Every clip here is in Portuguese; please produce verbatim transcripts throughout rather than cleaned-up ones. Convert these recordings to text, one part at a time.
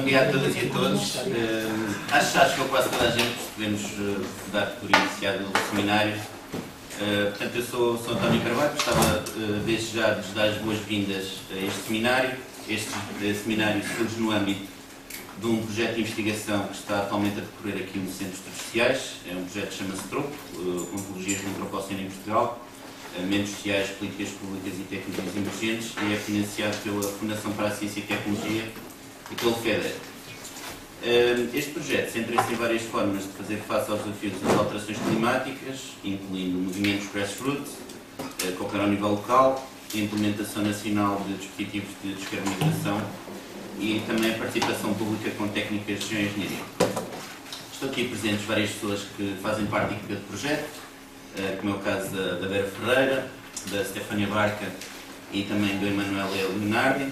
Bom dia a todas e a todos. Uh, acho, acho que eu quase toda a gente podemos uh, dar por iniciado o seminário. Uh, portanto, eu sou, sou António Carvalho, gostava uh, desde já de dar as boas-vindas a este seminário. Este uh, seminário surge no âmbito de um projeto de investigação que está atualmente a decorrer aqui no Centro de Estudos Sociais. É um projeto que chama-se TROPO, uh, Ontologias do Antropoceno em Portugal, uh, Mentes Sociais, Políticas Públicas e Técnicas Emergentes, e é financiado pela Fundação para a Ciência e Tecnologia e pelo FEDER. Este projeto centra-se em várias formas de fazer face aos desafios das alterações climáticas, incluindo movimentos grassroots, que operam a nível local, a implementação nacional de dispositivos de descarbonização e também a participação pública com técnicas de geoengenharia. Estão aqui presentes várias pessoas que fazem parte da equipa de projeto, como é o caso da, da Vera Ferreira, da Stefania Barca e também do Emanuele Leonardi.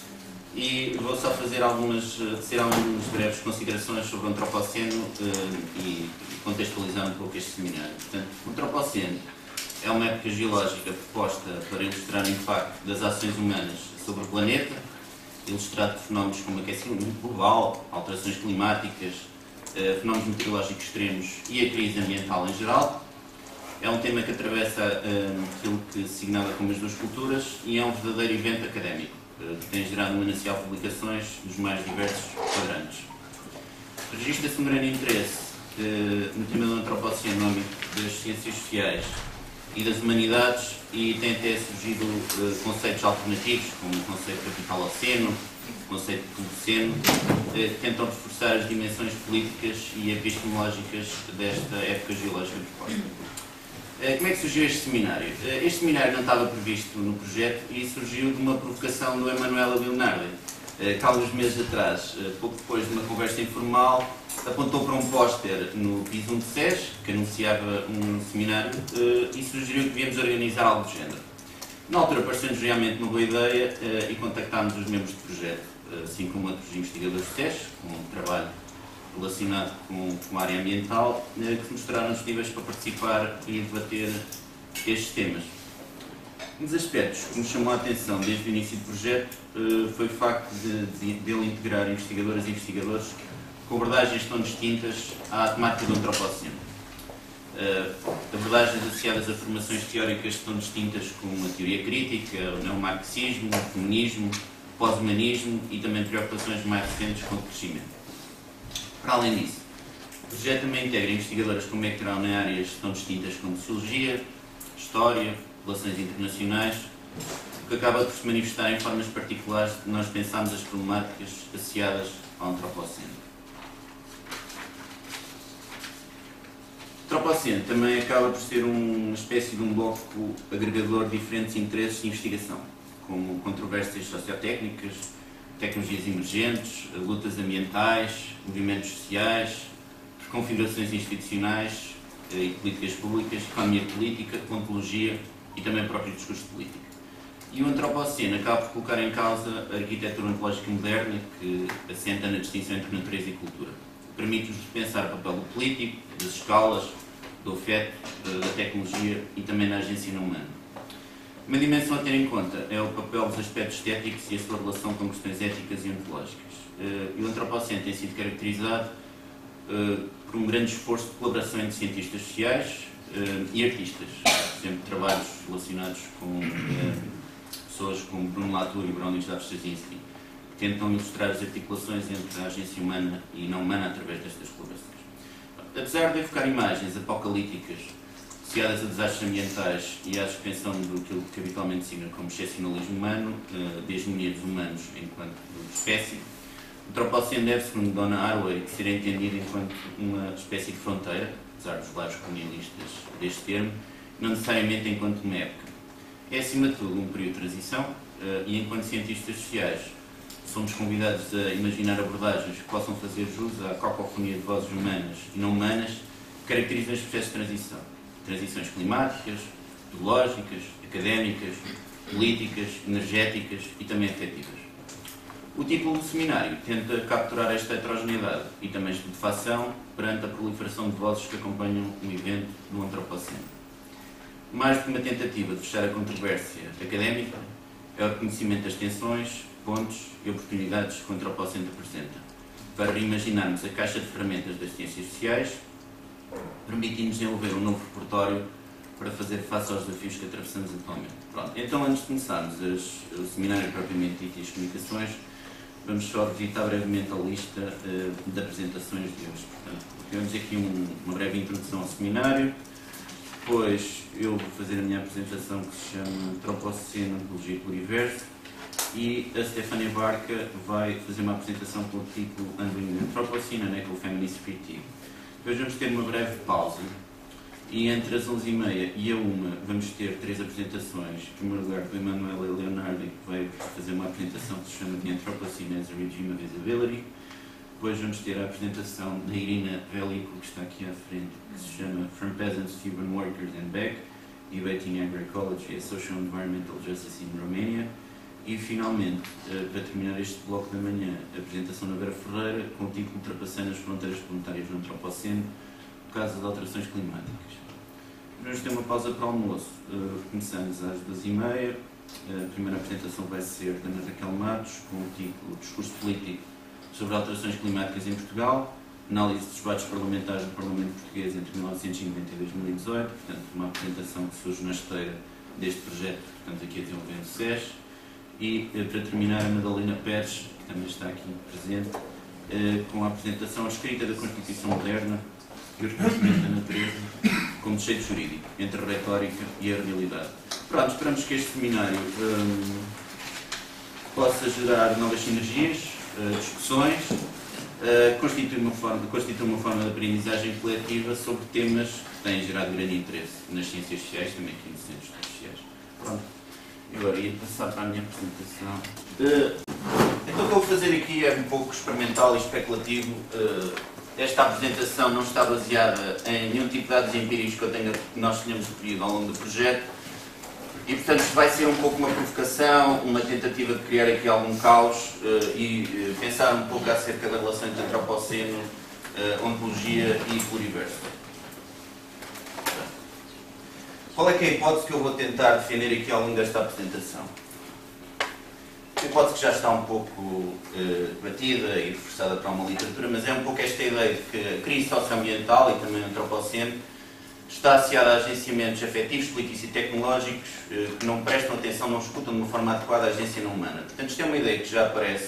E vou só fazer algumas, ser algumas breves considerações sobre o Antropoceno e contextualizar um pouco este seminário. Portanto, o Antropoceno é uma época geológica proposta para ilustrar o impacto das ações humanas sobre o planeta, ilustrado por fenómenos como aquecimento global, alterações climáticas, fenómenos meteorológicos extremos e a crise ambiental em geral. É um tema que atravessa aquilo que se signala como as duas culturas e é um verdadeiro evento académico, que tem gerado um manancial de publicações dos mais diversos quadrantes. Registra-se um grande interesse eh, no tema do Antropoceno no âmbito das ciências sociais e das humanidades e tem até surgido eh, conceitos alternativos, como o conceito de capital-oceno, o conceito de Plutoceno, eh, que tentam reforçar as dimensões políticas e epistemológicas desta época geológica proposta. Como é que surgiu este seminário? Este seminário não estava previsto no projeto e surgiu de uma provocação do Emanuele Leonardi, que há alguns meses atrás, pouco depois de uma conversa informal, apontou para um póster no piso um de S E S, que anunciava um seminário, e sugeriu que devíamos organizar algo do género. Na altura pareceu-nos realmente uma boa ideia e contactámos os membros do projeto, assim como outros investigadores do S E S, com um trabalho relacionado com, com a área ambiental, que se mostraram disponíveis para participar e debater estes temas. Um dos aspectos que nos chamou a atenção desde o início do projeto foi o facto de, de, de ele integrar investigadoras e investigadores com abordagens tão distintas à temática do Antropoceno. Abordagens associadas a formações teóricas tão distintas como a teoria crítica, o neomarxismo, o feminismo, o pós-humanismo e também preocupações mais recentes com o crescimento. Para além disso, o projeto também integra investigadoras com background em áreas tão distintas como Sociologia, História, Relações Internacionais, o que acaba por se manifestar em formas particulares de nós pensarmos as problemáticas associadas ao Antropoceno. O Antropoceno também acaba por ser uma espécie de um bloco agregador de diferentes interesses de investigação, como controvérsias sociotécnicas, tecnologias emergentes, lutas ambientais, movimentos sociais, configurações institucionais e políticas públicas, economia política, ontologia e também o próprio discurso político. E o Antropoceno acaba por colocar em causa a arquitetura ontológica moderna que assenta na distinção entre natureza e cultura. Permite-nos pensar o papel do político, das escalas, do afeto, da tecnologia e também na agência humana. Uma dimensão a ter em conta é o papel dos aspectos estéticos e a sua relação com questões éticas e ontológicas. E o Antropoceno tem sido caracterizado por um grande esforço de colaboração entre cientistas sociais e artistas. Por exemplo, trabalhos relacionados com pessoas como Bruno Latour e Bronislaw Straczynski, que tentam ilustrar as articulações entre a agência humana e não humana através destas colaborações. Apesar de evocar imagens apocalípticas associadas a desastres ambientais e à suspensão do que habitualmente se designa como excepcionalismo humano, de hegemonia dos humanos enquanto espécie, o Antropoceno deve, segundo Donna Haraway, ser entendido enquanto uma espécie de fronteira, apesar dos lados colonialistas deste termo, não necessariamente enquanto uma época. É, acima de tudo, um período de transição e, enquanto cientistas sociais, somos convidados a imaginar abordagens que possam fazer jus à cacofonia de vozes humanas e não humanas que caracterizam os processos de transição. Transições climáticas, ideológicas, académicas, políticas, energéticas e também afetivas. O título do seminário tenta capturar esta heterogeneidade e também estupefação perante a proliferação de vozes que acompanham o evento do Antropoceno. Mais do que uma tentativa de fechar a controvérsia académica, é o reconhecimento das tensões, pontos e oportunidades que o Antropoceno apresenta, para reimaginarmos a caixa de ferramentas das ciências sociais, permitindo-nos desenvolver um novo repertório para fazer face aos desafios que atravessamos atualmente. Pronto, então, antes de começarmos as, o seminário propriamente dito e as comunicações, vamos só visitar brevemente a lista uh, de apresentações de hoje. Portanto, temos aqui um, uma breve introdução ao seminário, depois eu vou fazer a minha apresentação que se chama Antropoceno, Ontologia e Pluriverso, e a Stefania Barca vai fazer uma apresentação com o título Undoing the Anthropocene, an Ecofeminist Critique. Depois vamos ter uma breve pausa, e entre as onze e meia e a uma vamos ter três apresentações. Em primeiro lugar, do Emanuele Leonardi, que vai fazer uma apresentação que se chama The Anthropocene as a Regime of Visibility. Depois vamos ter a apresentação da Irina Velico, que está aqui à frente, que se chama From Peasants to Urban Workers and Back, Debating Agroecology and Social Environmental Justice in Romania. E, finalmente, para terminar este bloco da manhã, a apresentação da Vera Ferreira, com o título Ultrapassando as Fronteiras Planetárias do Antropoceno, por causa das alterações climáticas. Vamos ter uma pausa para o almoço. Uh, começamos às duas e meia. A primeira apresentação vai ser da Ana Raquel Matos, com o título Discurso Político sobre alterações climáticas em Portugal, análise dos debates parlamentares do Parlamento Português entre mil novecentos e noventa e dois mil e dezoito, portanto, uma apresentação que surge na esteira deste projeto, portanto, aqui até o Vento S E S. E, uh, para terminar, a Madalena Pérez, que também está aqui presente, uh, com a apresentação escrita da Constituição Moderna e o reconhecimento da natureza como conceito jurídico, entre a retórica e a realidade. Pronto, esperamos que este seminário um, possa gerar novas sinergias, uh, discussões, uh, constitui, uma forma, constitui uma forma de aprendizagem coletiva sobre temas que têm gerado grande interesse nas ciências sociais, também aqui nos centros sociais. Pronto, agora ia passar para a minha apresentação. Uh, então o que eu vou fazer aqui é um pouco experimental e especulativo. Uh, Esta apresentação não está baseada em nenhum tipo de dados empíricos que, eu tenha, que nós tenhamos recolhido ao longo do projeto e, portanto, vai ser um pouco uma provocação, uma tentativa de criar aqui algum caos uh, e uh, pensar um pouco acerca da relação entre antropoceno, uh, ontologia e pluriverso. Qual é que é a hipótese que eu vou tentar defender aqui ao longo desta apresentação? A hipótese que já está um pouco uh, batida e reforçada para uma literatura, mas é um pouco esta ideia de que a crise socioambiental e também o antropoceno está associada a agenciamentos afetivos, políticos e tecnológicos uh, que não prestam atenção, não escutam de uma forma adequada a agência não humana. Portanto, isto é uma ideia que já aparece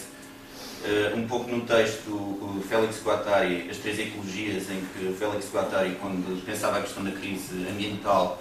uh, um pouco no texto do Félix Guattari, As Três Ecologias, em que o Félix Guattari, quando pensava a questão da crise ambiental,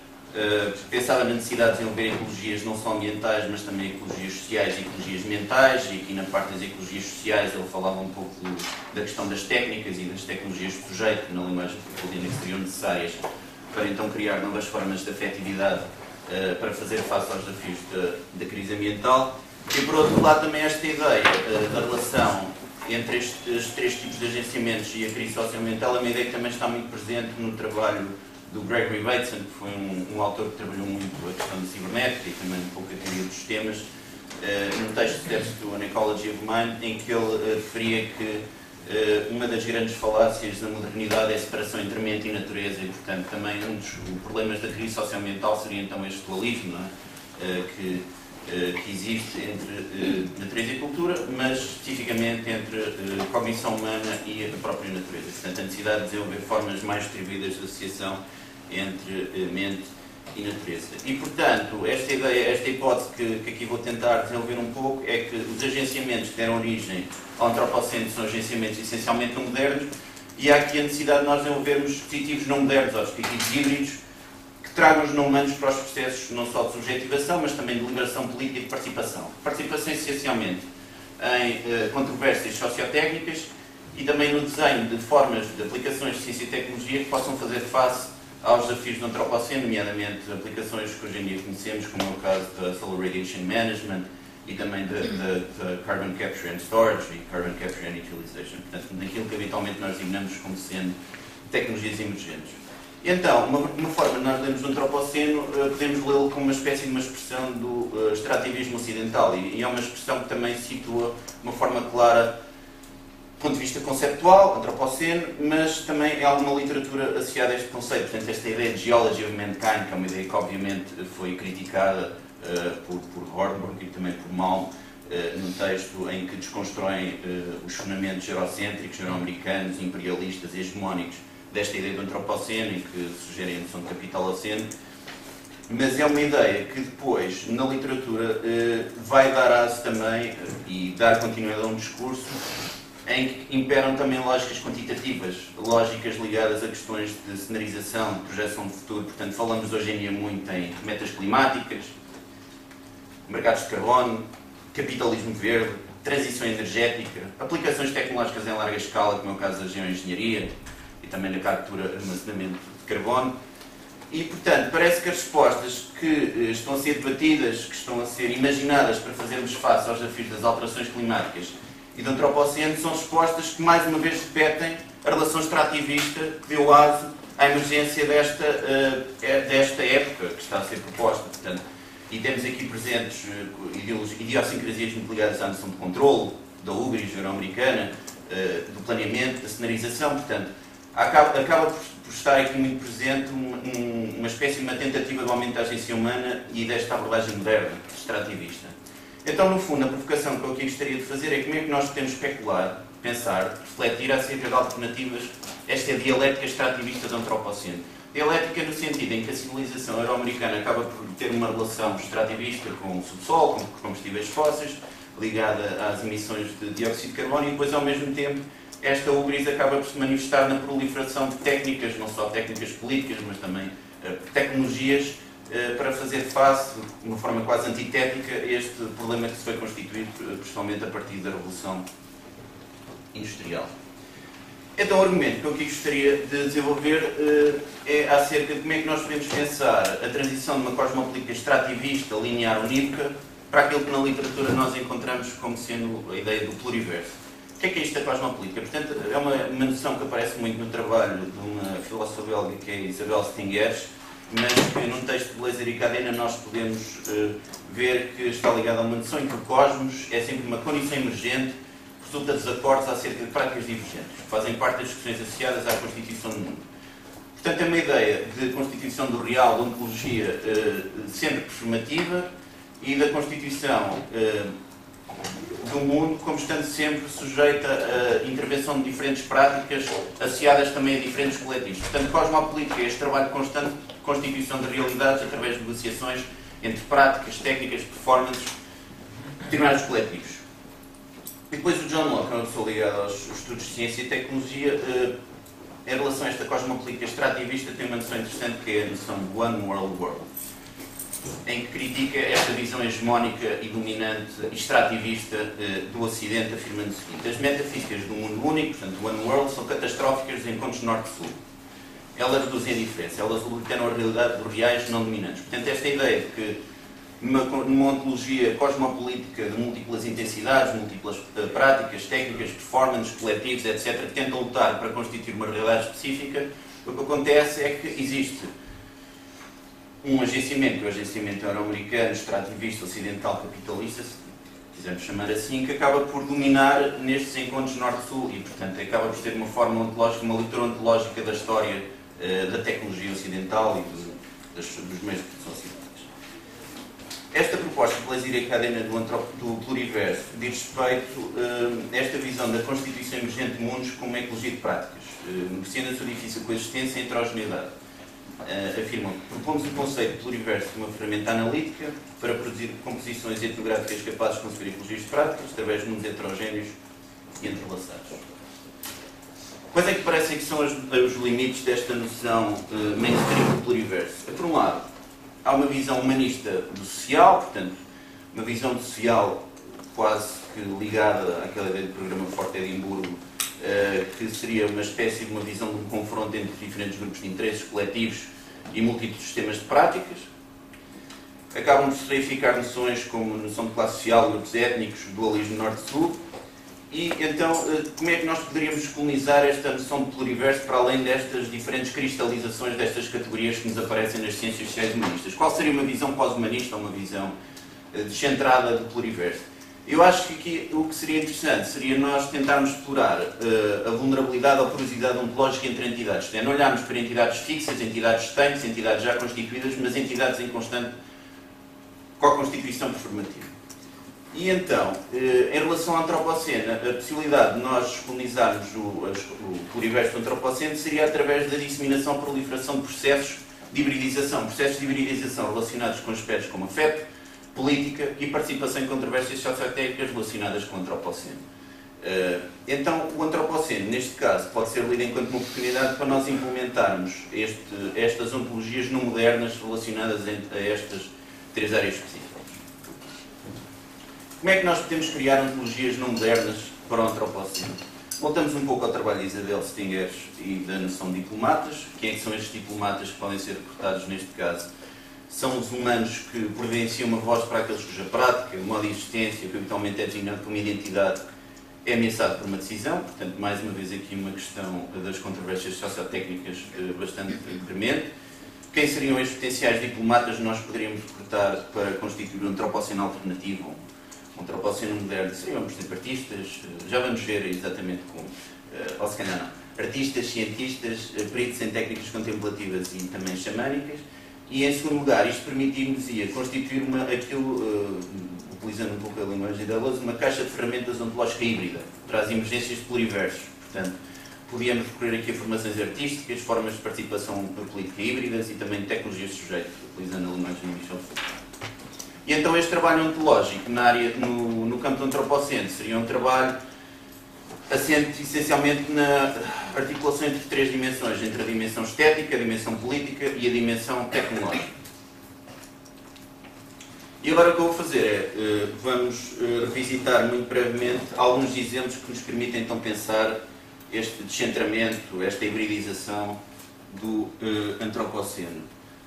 Uh, pensava na necessidade de desenvolver ecologias não só ambientais, mas também ecologias sociais e ecologias mentais, e aqui na parte das ecologias sociais ele falava um pouco da questão das técnicas e das tecnologias de sujeito, que na linguagem Foucauldiana seriam necessárias para então criar novas formas de afetividade uh, para fazer face aos desafios da, da crise ambiental. E por outro lado também esta ideia uh, da relação entre estes três tipos de agenciamentos e a crise socioambiental é uma ideia que também está muito presente no trabalho do Gregory Bateson, que foi um, um autor que trabalhou muito a questão da cibernética e também um pouco a teoria dos sistemas, uh, num texto Steps to an Ecology of Mind, em que ele uh, referia que uh, uma das grandes falácias da modernidade é a separação entre mente e natureza, e portanto também um dos problemas da crise socioambiental seria então este dualismo, não é? uh, que, uh, que existe entre uh, natureza e cultura, mas especificamente entre uh, cognição humana e a própria natureza. Portanto, a necessidade de desenvolver formas mais distribuídas de associação entre uh, mente e natureza. E, portanto, esta ideia, esta hipótese que, que aqui vou tentar desenvolver um pouco é que os agenciamentos que deram origem ao antropoceno são agenciamentos essencialmente não modernos, e há aqui a necessidade de nós desenvolvermos dispositivos não modernos, ou dispositivos híbridos, que tragam os não humanos para os processos não só de subjetivação, mas também de liberação política e de participação. Participação essencialmente em uh, controvérsias sociotécnicas e também no desenho de formas de aplicações de ciência e tecnologia que possam fazer face aos desafios do antropoceno, nomeadamente aplicações que hoje em dia conhecemos, como é o caso da Solar Radiation Management e também da Carbon Capture and Storage e Carbon Capture and Utilization, portanto, daquilo que habitualmente nós designamos como sendo tecnologias emergentes. Então, uma, uma forma de nós lermos o antropoceno, uh, podemos lê-lo como uma espécie de uma expressão do uh, extrativismo ocidental, e, e é uma expressão que também situa uma forma clara do ponto de vista conceptual, antropoceno, mas também é alguma literatura associada a este conceito. Portanto, esta ideia de Geology of Mankind, que é uma ideia que obviamente foi criticada uh, por, por Hornberg e também por Malm, num texto em que desconstroem os fundamentos eurocêntricos, euro-americanos, imperialistas e hegemónicos desta ideia do antropoceno, em que sugerem a noção de capitaloceno, mas é uma ideia que depois, na literatura, vai dar aso também e dar continuidade a um discurso em que imperam também lógicas quantitativas, lógicas ligadas a questões de cenarização, de projeção de futuro. Portanto, falamos hoje em dia muito em metas climáticas, mercados de carbono, capitalismo verde, transição energética, aplicações tecnológicas em larga escala, como é o caso da geoengenharia e também da captura e armazenamento de carbono. E, portanto, parece que as respostas que estão a ser debatidas, que estão a ser imaginadas para fazermos face aos desafios das alterações climáticas e do antropoceno, são respostas que, mais uma vez, repetem a relação extrativista que deu aso à emergência desta, uh, desta época que está a ser proposta. Portanto, e temos aqui presentes uh, idiosincrasias muito ligadas à noção de controle, da ubris euro-americana, uh, do planeamento, da cenarização. Portanto, acaba, acaba por, por estar aqui muito presente um, um, uma espécie de uma tentativa de aumento da agência humana e desta abordagem moderna, extrativista. Então, no fundo, a provocação que eu aqui gostaria de fazer é como é que nós podemos especular, pensar, refletir acerca de alternativas a esta dialética extrativista do antropoceno. Dialética no sentido em que a civilização euro-americana acaba por ter uma relação extrativista com o subsolo, com os combustíveis fósseis, ligada às emissões de dióxido de carbono, e depois, ao mesmo tempo, esta ubris acaba por se manifestar na proliferação de técnicas, não só técnicas políticas, mas também uh, tecnologias, uh, para fazer face, de uma forma quase antitética, a este problema que se foi constituído, uh, principalmente a partir da Revolução Industrial. Então, o argumento que eu aqui gostaria de desenvolver uh, é acerca de como é que nós podemos pensar a transição de uma cosmopolítica extrativista, linear, unívoca, para aquilo que na literatura nós encontramos como sendo a ideia do pluriverso. O que é que é isto da cosmopolítica? Portanto, é uma, uma noção que aparece muito no trabalho de uma filósofa belga que é Isabel Stingers, mas que num texto de Glaser e Cadena nós podemos uh, ver que está ligada a uma noção em que o cosmos é sempre uma condição emergente que resulta de desacordos acerca de práticas divergentes, que fazem parte das discussões associadas à constituição do mundo. Portanto, é uma ideia de constituição do real, da ontologia uh, sempre performativa, e da constituição uh, do mundo como estando sempre sujeita a intervenção de diferentes práticas associadas também a diferentes coletivos. Portanto, cosmopolítica é este trabalho constante de constituição de realidades através de negociações entre práticas, técnicas, performances de determinados coletivos. E depois o John Locke, onde sou ligado aos estudos de ciência e tecnologia, em relação a esta cosmopolítica extrativista, tem uma noção interessante que é a noção de One World World, em que critica esta visão hegemónica e dominante extrativista eh, do Ocidente, afirmando o seguinte: as metafísicas do mundo único, portanto, One World, são catastróficas dos encontros norte-sul. Elas reduzem a diferença, elas obliteram a realidade dos reais não dominantes. Portanto, esta ideia de que numa, numa ontologia cosmopolítica de múltiplas intensidades, múltiplas uh, práticas, técnicas, performances, coletivos, etcétera, que tentam lutar para constituir uma realidade específica, o que acontece é que existe um agenciamento, que é o agenciamento euro-americano, extrativista, ocidental, capitalista, se quisermos chamar assim, que acaba por dominar nestes encontros norte-sul e, portanto, acaba por ser uma forma ontológica, uma leitura ontológica da história uh, da tecnologia ocidental e do, das, dos meios de produção ocidentais. Esta proposta de Glaser e Cadena do, do pluriverso diz respeito uh, a esta visão da constituição emergente de mundos como uma ecologia de práticas, uh, negociando a sua difícil coexistência e heterogeneidade. Uh, afirmam que propomos o conceito de pluriverso como uma ferramenta analítica para produzir composições etnográficas capazes de conceber ecologias de práticas através de mundos heterogéneos e entrelaçados. Quais é que parecem que são os, os limites desta noção uh, mainstream do pluriverso? Por um lado, há uma visão humanista do social, portanto, uma visão social quase que ligada àquela ideia do programa Forte Edimburgo, uh, que seria uma espécie de uma visão de um confronto entre diferentes grupos de interesses coletivos e múltiplos sistemas de práticas. Acabam por se reificar noções como noção de classe social, grupos étnicos, dualismo norte-sul. E então, uh, como é que nós poderíamos colonizar esta noção de pluriverso para além destas diferentes cristalizações destas categorias que nos aparecem nas ciências sociais humanistas? Qual seria uma visão pós-humanista ou uma visão uh, descentrada do pluriverso? Eu acho que aqui o que seria interessante seria nós tentarmos explorar uh, a vulnerabilidade ou porosidade ontológica entre entidades. É, não olharmos para entidades fixas, entidades estanques, entidades já constituídas, mas entidades em constante co-constituição performativa. E então, em relação ao Antropoceno, a possibilidade de nós colonizarmos o, o pluriverso do Antropoceno seria através da disseminação e proliferação de processos de hibridização, processos de hibridização relacionados com aspectos como afeto, política e participação em controvérsias sociotécnicas relacionadas com o Antropoceno. Então, o Antropoceno, neste caso, pode ser lido enquanto uma oportunidade para nós implementarmos este, estas ontologias não modernas relacionadas a estas três áreas específicas. Como é que nós podemos criar ontologias não modernas para o Antropoceno? Voltamos um pouco ao trabalho de Isabel Stingers e da noção de diplomatas. Quem é que são estes diplomatas que podem ser recrutados neste caso? São os humanos que providenciam uma voz para aqueles cuja prática, o modo de existência, que habitualmente é designado como identidade, é ameaçado por uma decisão. Portanto, mais uma vez aqui uma questão das controvérsias sociotécnicas bastante premente. Quem seriam estes potenciais diplomatas nós poderíamos recrutar para constituir um Antropoceno alternativo? Um Antropoceno moderno seriam, por exemplo, artistas, já vamos ver exatamente como, ou se calhar não, artistas, cientistas, peritos em técnicas contemplativas e também xamânicas, e em segundo lugar, isto permitir-nos-ia constituir uma, aquilo, uh, utilizando um pouco a linguagem da Lousa, uma caixa de ferramentas ontológica híbrida, para as emergências de pluriversos. Portanto, podíamos recorrer aqui a formações artísticas, formas de participação política híbridas e também tecnologias de sujeito, utilizando a linguagem de Michel Foucault. E então este trabalho ontológico na área, no, no campo do Antropoceno seria um trabalho assente essencialmente na articulação entre três dimensões, entre a dimensão estética, a dimensão política e a dimensão tecnológica. E agora o que eu vou fazer é, vamos revisitar muito brevemente alguns exemplos que nos permitem então pensar este descentramento, esta hibridização do Antropoceno.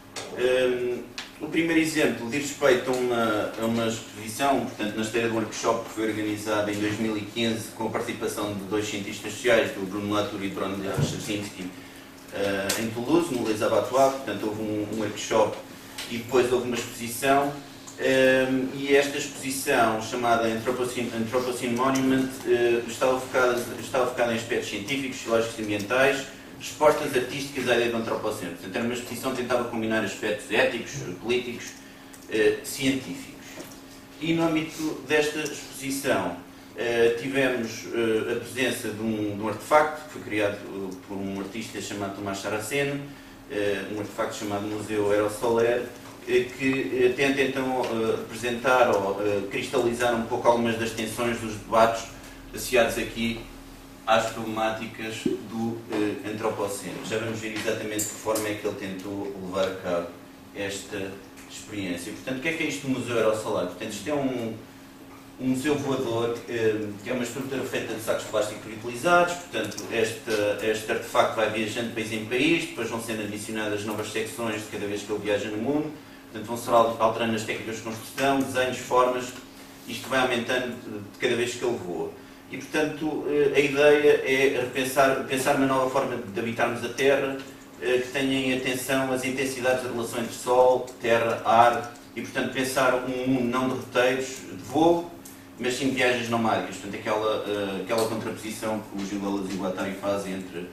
O primeiro exemplo diz respeito a uma, a uma exposição, portanto, na esteira de um workshop que foi organizado em dois mil e quinze com a participação de dois cientistas sociais, do Bruno Latour e do Bruno Jasinski, uh, em Toulouse, no Les Abattoirs. Portanto, houve um, um workshop e depois houve uma exposição. Um, e esta exposição, chamada Anthropocene, Anthropocene Monument, uh, estava, focada, estava focada em aspectos científicos, sociológicos e ambientais, respostas artísticas à ideia do Antropoceno. Portanto, era uma exposição que tentava combinar aspectos éticos, políticos, eh, científicos. E no âmbito desta exposição eh, tivemos eh, a presença de um, de um artefacto que foi criado uh, por um artista chamado Tomás Saraceno, eh, um artefacto chamado Museu Aerosolaire, eh, que eh, tenta então eh, representar ou eh, cristalizar um pouco algumas das tensões dos debates associados aqui às problemáticas do eh, Antropoceno. Já vamos ver exatamente de que forma é que ele tentou levar a cabo esta experiência. Portanto, o que é que é isto do Museu Aerosolaire? Portanto, isto é um, um museu voador, eh, que é uma estrutura feita de sacos plásticos reutilizados. Portanto, este, este artefacto vai viajando de país em país, depois vão sendo adicionadas novas secções de cada vez que ele viaja no mundo. Portanto, vão-se alterando as técnicas de construção, desenhos, formas. Isto vai aumentando de cada vez que ele voa. E, portanto, a ideia é repensar, pensar uma nova forma de habitarmos a Terra, que tenha em atenção as intensidades da relação entre Sol, Terra, ar, e, portanto, pensar um mundo não de roteiros, de voo, mas sim de viagens nomádicas. Portanto, aquela, aquela contraposição que o Gil Deleuze e o Guattari fazem entre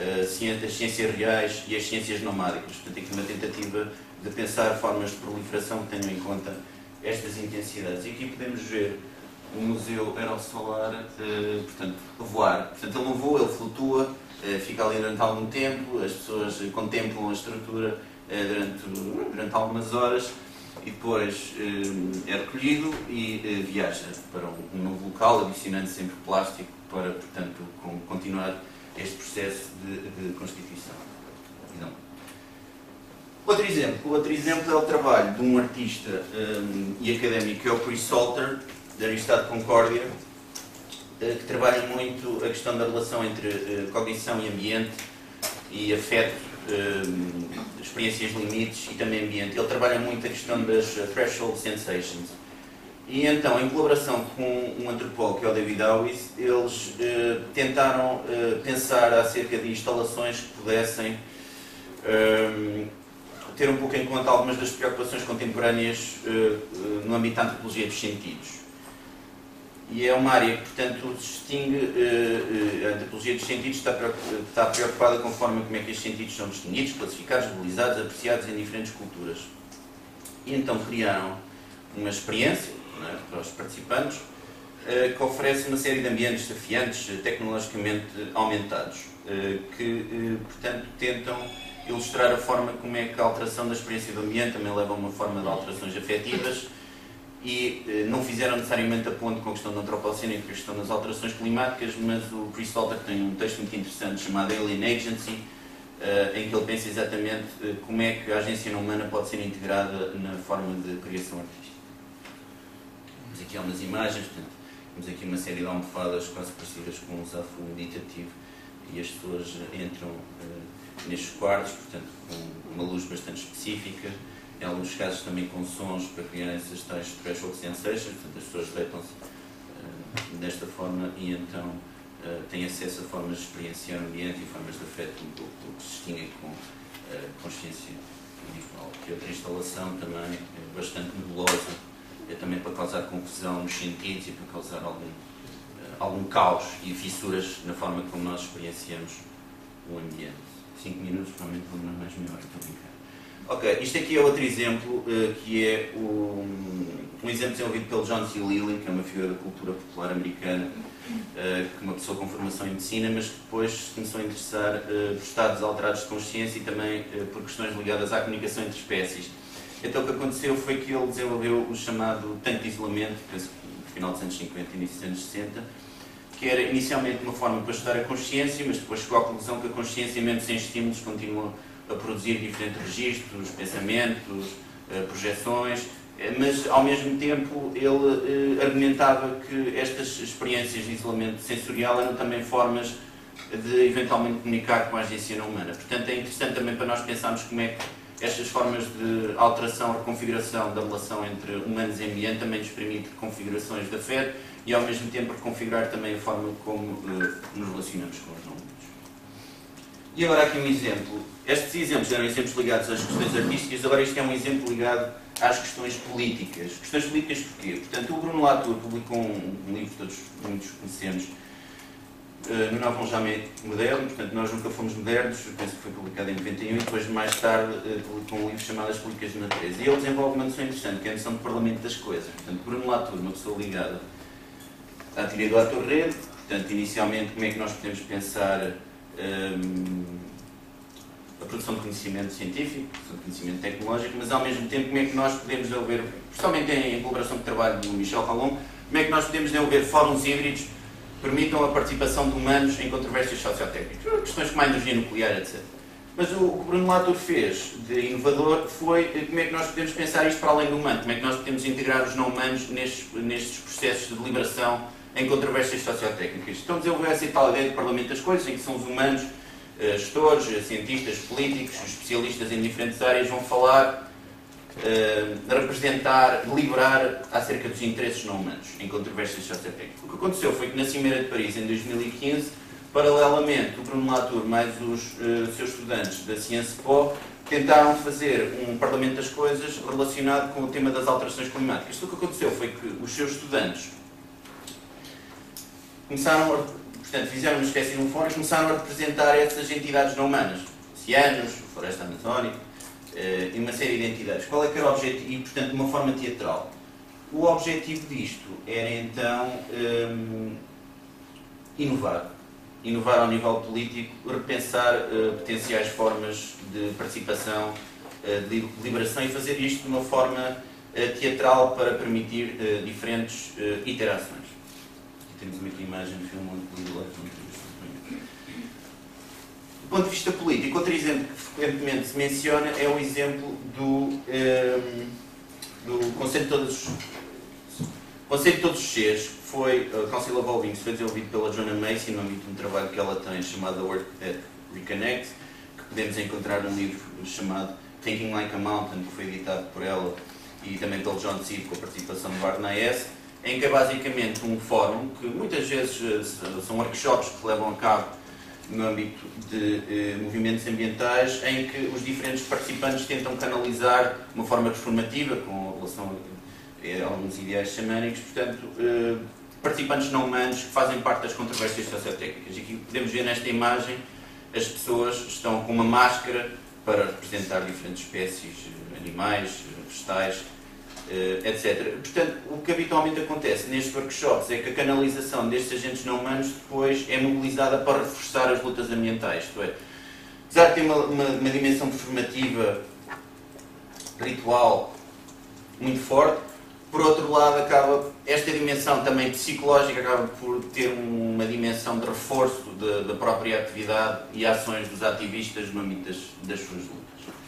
as ciências reais e as ciências nomádicas. Portanto, aqui uma tentativa de pensar formas de proliferação que tenham em conta estas intensidades. E aqui podemos ver o Museu Aerosolaire, eh, portanto, a voar. Portanto, ele não voa, ele flutua, eh, fica ali durante algum tempo, as pessoas contemplam a estrutura eh, durante, durante algumas horas e depois eh, é recolhido e eh, viaja para um, um novo local, adicionando sempre plástico para, portanto, com, continuar este processo de, de constituição. Não. Outro exemplo, outro exemplo é o trabalho de um artista um, e académico, que é o Chris Salter, da Universidade de Concórdia, que trabalha muito a questão da relação entre cognição e ambiente e afeto, experiências limites e também ambiente. Ele trabalha muito a questão das threshold sensations. E então, em colaboração com um antropólogo, que é o David Hawes, eles tentaram pensar acerca de instalações que pudessem ter um pouco em conta algumas das preocupações contemporâneas no âmbito da antropologia dos sentidos. E é uma área que, portanto, distingue, uh, uh, a antropologia dos sentidos está, está preocupada com a forma como é que estes sentidos são distinguidos, classificados, mobilizados, apreciados em diferentes culturas. E então criaram uma experiência, não é? Para os participantes, uh, que oferece uma série de ambientes desafiantes, tecnologicamente aumentados, uh, que, uh, portanto, tentam ilustrar a forma como é que a alteração da experiência do ambiente também leva a uma forma de alterações afetivas e uh, não fizeram necessariamente a ponte com a questão do antropoceno e com a questão das alterações climáticas, mas o Chris Salter tem um texto muito interessante chamado Alien Agency, Uh, em que ele pensa exatamente uh, como é que a agência não humana pode ser integrada na forma de criação artística. Temos aqui algumas imagens, portanto, temos aqui uma série de almofadas quase parecidas com um zafu meditativo e as pessoas entram uh, nestes quartos, portanto, com uma luz bastante específica, em alguns casos também com sons para criar essas tais threshold sensations, portanto, as pessoas deitam-se uh, desta forma e então Uh, têm acesso a formas de experienciar o ambiente e formas de afeto um pouco que se distinguem com uh, consciência individual. Que outra instalação também é bastante nebulosa, é também para causar confusão nos sentidos e para causar algum, uh, algum caos e fissuras na forma como nós experienciamos o ambiente. Cinco minutos, provavelmente vou demorar mais meia hora para brincar. Ok, isto aqui é outro exemplo, uh, que é um, um exemplo desenvolvido pelo John C. Lilly, que é uma figura da cultura popular americana, Uh, que uma pessoa com formação em medicina, mas que depois se começou a interessar uh, por estados alterados de consciência e também uh, por questões ligadas à comunicação entre espécies. Então o que aconteceu foi que ele desenvolveu o chamado tanque de isolamento, penso que no final dos anos cinquenta e início dos anos sessenta, que era inicialmente uma forma para estudar a consciência, mas depois chegou à conclusão que a consciência, mesmo sem estímulos, continua a produzir diferentes registros, pensamentos, uh, projeções, mas ao mesmo tempo ele eh, argumentava que estas experiências de isolamento sensorial eram também formas de eventualmente comunicar com a agência não humana. Portanto, é interessante também para nós pensarmos como é que estas formas de alteração, reconfiguração da relação entre humanos e ambiente também nos permite configurações de afeto e ao mesmo tempo reconfigurar também a forma como eh, nos relacionamos com os não humanos. E agora aqui um exemplo. Estes exemplos eram exemplos ligados às questões artísticas, agora isto é um exemplo ligado às questões políticas. Questões políticas porquê? Portanto, o Bruno Latour publicou um, um livro que todos muitos conhecemos, uh, no Novo Jamais Moderno, portanto, nós nunca fomos modernos, penso que foi publicado em noventa e um, e depois, mais tarde, uh, publicou um livro chamado As Políticas de Natureza. E ele desenvolve uma noção interessante, que é a noção de Parlamento das Coisas. Portanto, Bruno Latour, uma pessoa ligada à teoria do ator-rede, portanto, inicialmente, como é que nós podemos pensar um, a produção de conhecimento científico, a produção de conhecimento tecnológico, mas ao mesmo tempo como é que nós podemos desenvolver, principalmente em colaboração com o trabalho do Michel Rolon, como é que nós podemos desenvolver fóruns híbridos que permitam a participação de humanos em controvérsias sociotécnicas, questões como a energia nuclear, etcétera. Mas o que o Bruno Latour fez de inovador foi como é que nós podemos pensar isto para além do humano, como é que nós podemos integrar os não humanos nestes, nestes processos de deliberação em controvérsias sociotécnicas. Então desenvolveu essa tal ideia de Parlamento das Coisas, em que são os humanos, gestores, cientistas, políticos, especialistas em diferentes áreas vão falar, uh, representar, deliberar acerca dos interesses não humanos em controvérsias sociotécnicas. O que aconteceu foi que na Cimeira de Paris, em dois mil e quinze, paralelamente, o Bruno Latour mais os uh, seus estudantes da Sciences Po tentaram fazer um Parlamento das Coisas relacionado com o tema das alterações climáticas. Isto o que aconteceu foi que os seus estudantes começaram a Portanto, fizeram uma espécie de um fórum e começaram a representar essas entidades não humanas, oceanos, floresta amazónica uh, e uma série de entidades. Qual é que era o objetivo? E, portanto, de uma forma teatral. O objetivo disto era, então, um, inovar. Inovar ao nível político, repensar uh, potenciais formas de participação, uh, de deliberação e fazer isto de uma forma uh, teatral para permitir uh, diferentes uh, iterações. Temos aqui a imagem do filme onde o Do ponto de vista político, outro exemplo que frequentemente se menciona é o exemplo do, um, do Conselho de Todos os Conselho de Todos os Seres, que foi o Council of All Beings, foi desenvolvido pela Joanna Macy no âmbito de um trabalho que ela tem chamado The Work That Reconnects, que podemos encontrar num livro chamado Thinking Like a Mountain, que foi editado por ela e também pelo John Seed, com a participação de Bart Nayes, em que é basicamente um fórum que muitas vezes são workshops que se levam a cabo no âmbito de eh, movimentos ambientais, em que os diferentes participantes tentam canalizar de uma forma performativa, com relação a, a alguns ideais xamânicos, portanto, eh, participantes não humanos que fazem parte das controvérsias sociotécnicas. E aqui podemos ver nesta imagem, as pessoas estão com uma máscara para representar diferentes espécies, animais, vegetais, etcétera. Portanto, o que habitualmente acontece nestes workshops é que a canalização destes agentes não humanos depois é mobilizada para reforçar as lutas ambientais. Isto é, apesar de ter uma, uma, uma dimensão performativa, ritual, muito forte, por outro lado, acaba, esta dimensão também psicológica acaba por ter uma dimensão de reforço de, da própria atividade e ações dos ativistas no âmbito das, das suas lutas.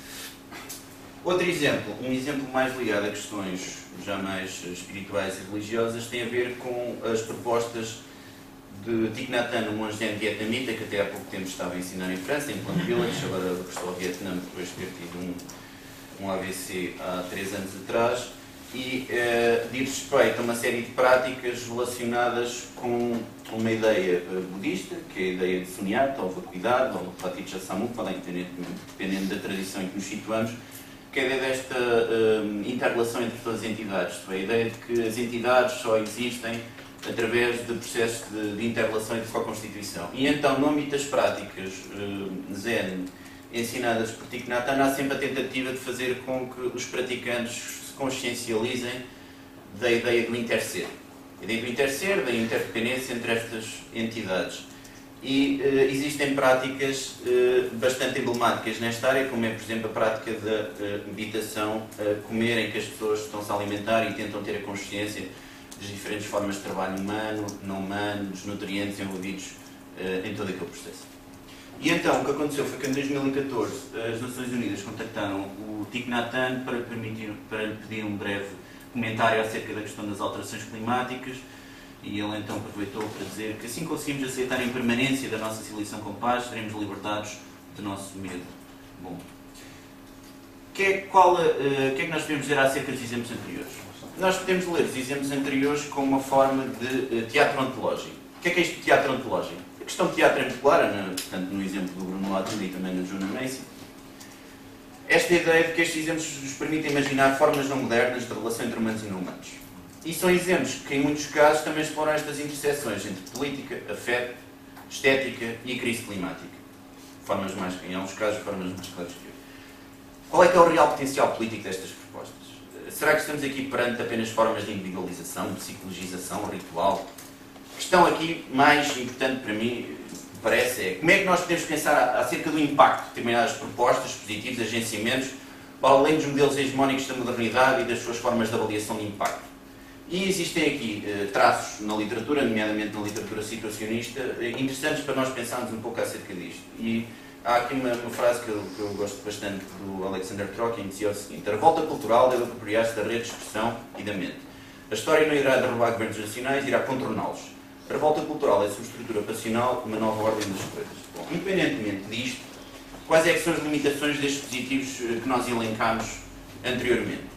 Outro exemplo, um exemplo mais ligado a questões já mais espirituais e religiosas, tem a ver com as propostas de Thich Nhat Hanh, um monge zen vietnamita, que até há pouco tempo estava a ensinar em França, em Plano Village, agora regressou ao Vietnã depois de ter tido um, um A V C há três anos atrás, e eh, diz respeito a uma série de práticas relacionadas com uma ideia budista, que é a ideia de sunyata, ou vacuidade, ou pratichamukha, dependendo da tradição em que nos situamos, que é a ideia desta uh, interrelação entre todas as entidades, a ideia de que as entidades só existem através de processos de, de interrelação e de co-constituição. E então, no âmbito das práticas uh, zen ensinadas por Thich Nhat Hanh, há sempre a tentativa de fazer com que os praticantes se consciencializem da ideia do interser. A ideia do interser, da interdependência entre estas entidades. E uh, existem práticas uh, bastante emblemáticas nesta área, como é, por exemplo, a prática da uh, meditação, uh, comer, em que as pessoas estão-se a alimentar e tentam ter a consciência das diferentes formas de trabalho humano, não humano, dos nutrientes envolvidos uh, em todo aquele processo. E então, o que aconteceu foi que em dois mil e catorze as Nações Unidas contactaram o Thich Nhat Hanh para, permitir, para lhe pedir um breve comentário acerca da questão das alterações climáticas. E ele então aproveitou para dizer que assim conseguimos aceitar a impermanência da nossa civilização com paz, seremos libertados do nosso medo. Bom, que é, qual, uh, que é que nós podemos dizer acerca dos exemplos anteriores? Nós podemos ler os exemplos anteriores como uma forma de uh, teatro ontológico. O que é que é isto de teatro ontológico? A questão de teatro é muito clara, né? Portanto, no exemplo do Bruno Latour e também no Jonah Macy. Esta ideia de que estes exemplos nos permitem imaginar formas não modernas de relação entre humanos e não humanos. E são exemplos que, em muitos casos, também exploram estas interseções entre política, afeto, estética e crise climática. Formas mais, em alguns casos, formas mais claras que outras. Qual é que é o real potencial político destas propostas? Será que estamos aqui perante apenas formas de individualização, de psicologização, ritual? A questão aqui mais importante para mim, parece, é como é que nós podemos pensar acerca do impacto de determinadas propostas, dispositivos, agenciamentos, para além dos modelos hegemónicos da modernidade e das suas formas de avaliação de impacto. E existem aqui eh, traços na literatura, nomeadamente na literatura situacionista, eh, interessantes para nós pensarmos um pouco acerca disto. E há aqui uma, uma frase que eu, que eu gosto bastante do Alexander Trokin, que dizia o seguinte: a revolta cultural deve apropriar-se da rede de expressão e da mente. A história não irá derrubar governos nacionais, irá contorná-los. A revolta cultural é a subestrutura passional, uma nova ordem das coisas. Bom, independentemente disto, quais é que são as limitações destes dispositivos que nós elencámos anteriormente?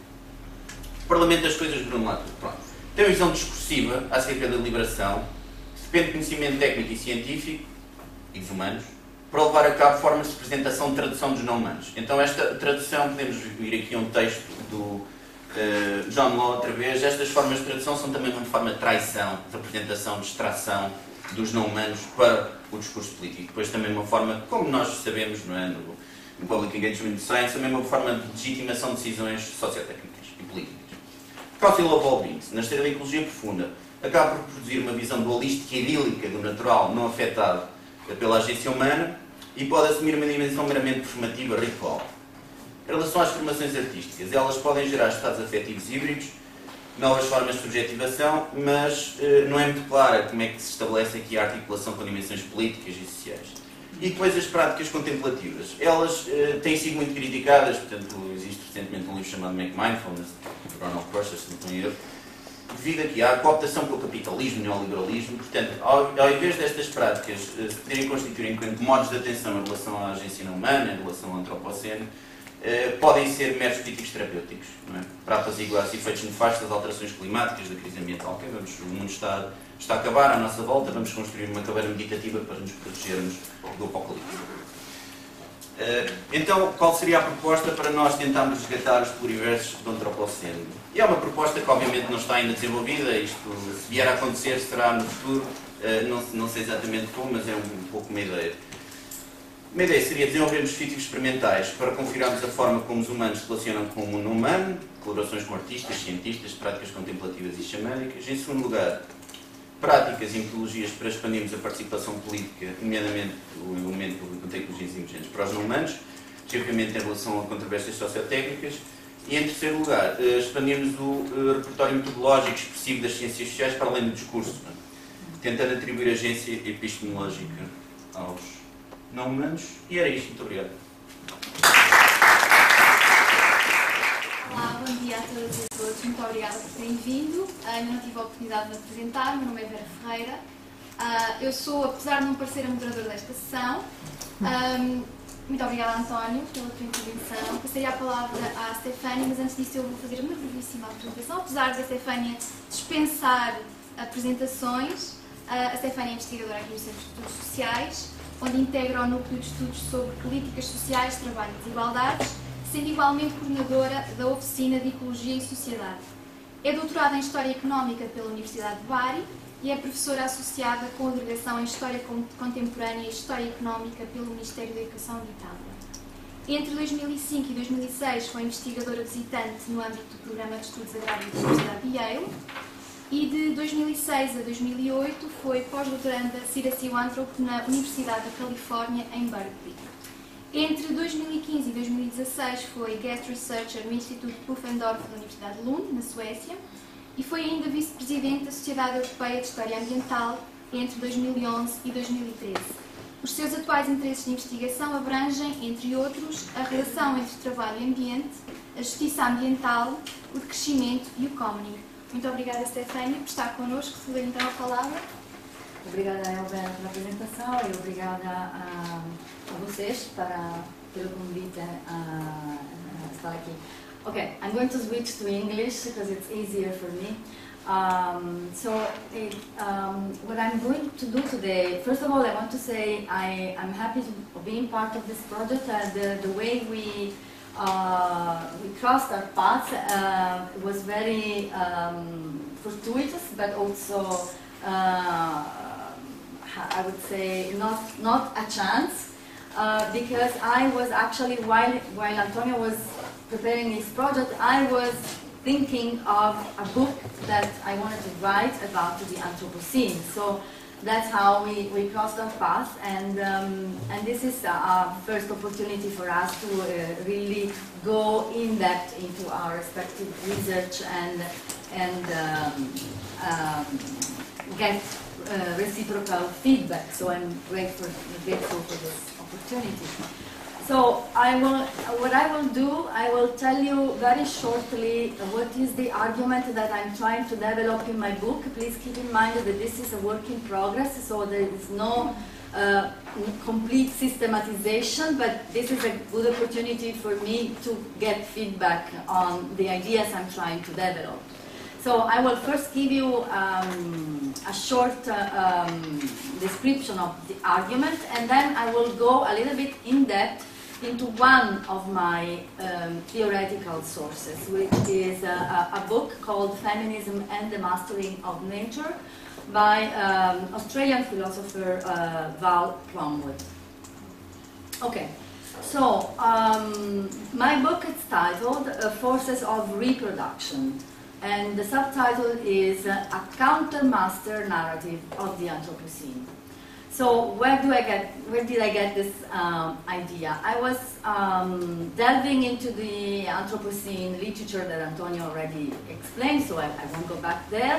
O Parlamento das Coisas, Bruno Latour. Pronto. Tem uma visão discursiva acerca da liberação, depende de conhecimento técnico e científico e dos humanos, para levar a cabo formas de representação de tradução dos não humanos. Então, esta tradução, podemos vir aqui a um texto do uh, John Law outra vez. Estas formas de tradução são também uma forma de traição, de representação, de extração dos não humanos para o discurso político. Depois, também uma forma, como nós sabemos, não é, no, no Public Engagement Science, também uma forma de legitimação de decisões sociotécnicas e políticas. Council of All Beings, na esteira da ecologia profunda, acaba por produzir uma visão dualística e idílica do natural não afetado pela agência humana e pode assumir uma dimensão meramente performativa ritual. Em relação às formações artísticas, elas podem gerar estados afetivos híbridos, novas formas de subjetivação, mas eh, não é muito clara como é que se estabelece aqui a articulação com dimensões políticas e sociais. E depois as práticas contemplativas. Elas eh, têm sido muito criticadas, portanto, existe recentemente um livro chamado Make Mindfulness, de Ronald Prosser, se não estou em erro, devido aqui à cooptação pelo capitalismo e neoliberalismo. Portanto, ao, ao invés destas práticas eh, se poderem constituir enquanto modos de atenção em relação à agência não humana, em relação ao antropoceno, eh, podem ser meros críticos terapêuticos, não é? Para apaziguar os efeitos nefastos das alterações climáticas, da crise ambiental. Que vamos, o mundo está, está a acabar à nossa volta, vamos construir uma caveira meditativa para nos protegermos do apocalipse. Uh, então, qual seria a proposta para nós tentarmos resgatar os pluriversos do antropoceno? E é uma proposta que obviamente não está ainda desenvolvida, isto se vier a acontecer será no futuro, uh, não, não sei exatamente como, mas é um, um pouco uma ideia. Uma ideia seria desenvolvermos físicos experimentais para configurarmos a forma como os humanos se relacionam com o mundo humano, colaborações com artistas, cientistas, práticas contemplativas e xamânicas. Em segundo lugar, práticas e metodologias para expandirmos a participação política, nomeadamente o elemento público de tecnologias emergentes para os não humanos, especificamente em relação a controvérsias sociotécnicas. E, em terceiro lugar, expandirmos o repertório metodológico expressivo das ciências sociais para além do discurso, tentando atribuir agência epistemológica aos não humanos. E era isto. Muito obrigado. Olá, bom dia a todas e a todos. Muito obrigada por terem vindo. Uh, ainda não tive a oportunidade de me apresentar. Meu nome é Vera Ferreira. Uh, eu sou, apesar de não parecer a moderadora desta sessão, um, muito obrigada, António, pela tua intervenção. Passaria a palavra à Stefânia, mas antes disso eu vou fazer uma brevíssima apresentação. Apesar da Stefânia dispensar apresentações, uh, a Stefânia é investigadora aqui no Centro de Estudos Sociais, onde integra o núcleo de estudos sobre políticas sociais, trabalho e desigualdades, sendo igualmente coordenadora da Oficina de Ecologia e Sociedade. É doutorada em História Económica pela Universidade de Bari e é professora associada com agregação em História Contemporânea e História Económica pelo Ministério da Educação de Itália. Entre dois mil e cinco e dois mil e seis foi investigadora visitante no âmbito do Programa de Estudos Agrários da Universidade de Yale e de dois mil e seis a dois mil e oito foi pós-doutoranda Cira Cilantrop na Universidade da Califórnia, em Berkeley. Entre dois mil e quinze e dois mil e dezasseis foi Guest Researcher no Instituto Pufendorf da Universidade de Lund, na Suécia, e foi ainda vice-presidente da Sociedade Europeia de História Ambiental entre dois mil e onze e dois mil e treze. Os seus atuais interesses de investigação abrangem, entre outros, a relação entre trabalho e ambiente, a justiça ambiental, o decrescimento e o commoning. Muito obrigada, Stefânia, por estar connosco. Se lhe então a palavra. Obrigada, Elber, pela apresentação e obrigada a, a vocês para, pelo convite a, a estar aqui. Okay, I'm going to switch to English because it's easier for me. Um, so, it, um, what I'm going to do today, first of all, I want to say I, I'm happy to being part of this project. Uh, the, the way we uh, we crossed our paths uh, was very um, fortuitous, but also uh, I would say not not a chance, uh, because I was actually while while Antonio was preparing his project, I was thinking of a book that I wanted to write about the Anthropocene. So that's how we, we crossed our paths, and um, and this is a, a first opportunity for us to uh, really go in depth into our respective research and and um, um, get uh, reciprocal feedback. So I'm grateful grateful for this opportunity. So I will, what I will do, I will tell you very shortly what is the argument that I'm trying to develop in my book. Please keep in mind that this is a work in progress, so there is no uh, complete systematization, but this is a good opportunity for me to get feedback on the ideas I'm trying to develop. So I will first give you um, a short uh, um, description of the argument, and then I will go a little bit in depth into one of my um, theoretical sources, which is a, a book called Feminism and the Mastering of Nature by um, Australian philosopher uh, Val Plumwood. Okay, so um, my book is titled uh, Forces of Reproduction, and the subtitle is uh, A Countermaster Narrative of the Anthropocene. So where do I get, where did I get this um, idea? I was um, delving into the Anthropocene literature that Antonio already explained, so I, I won't go back there.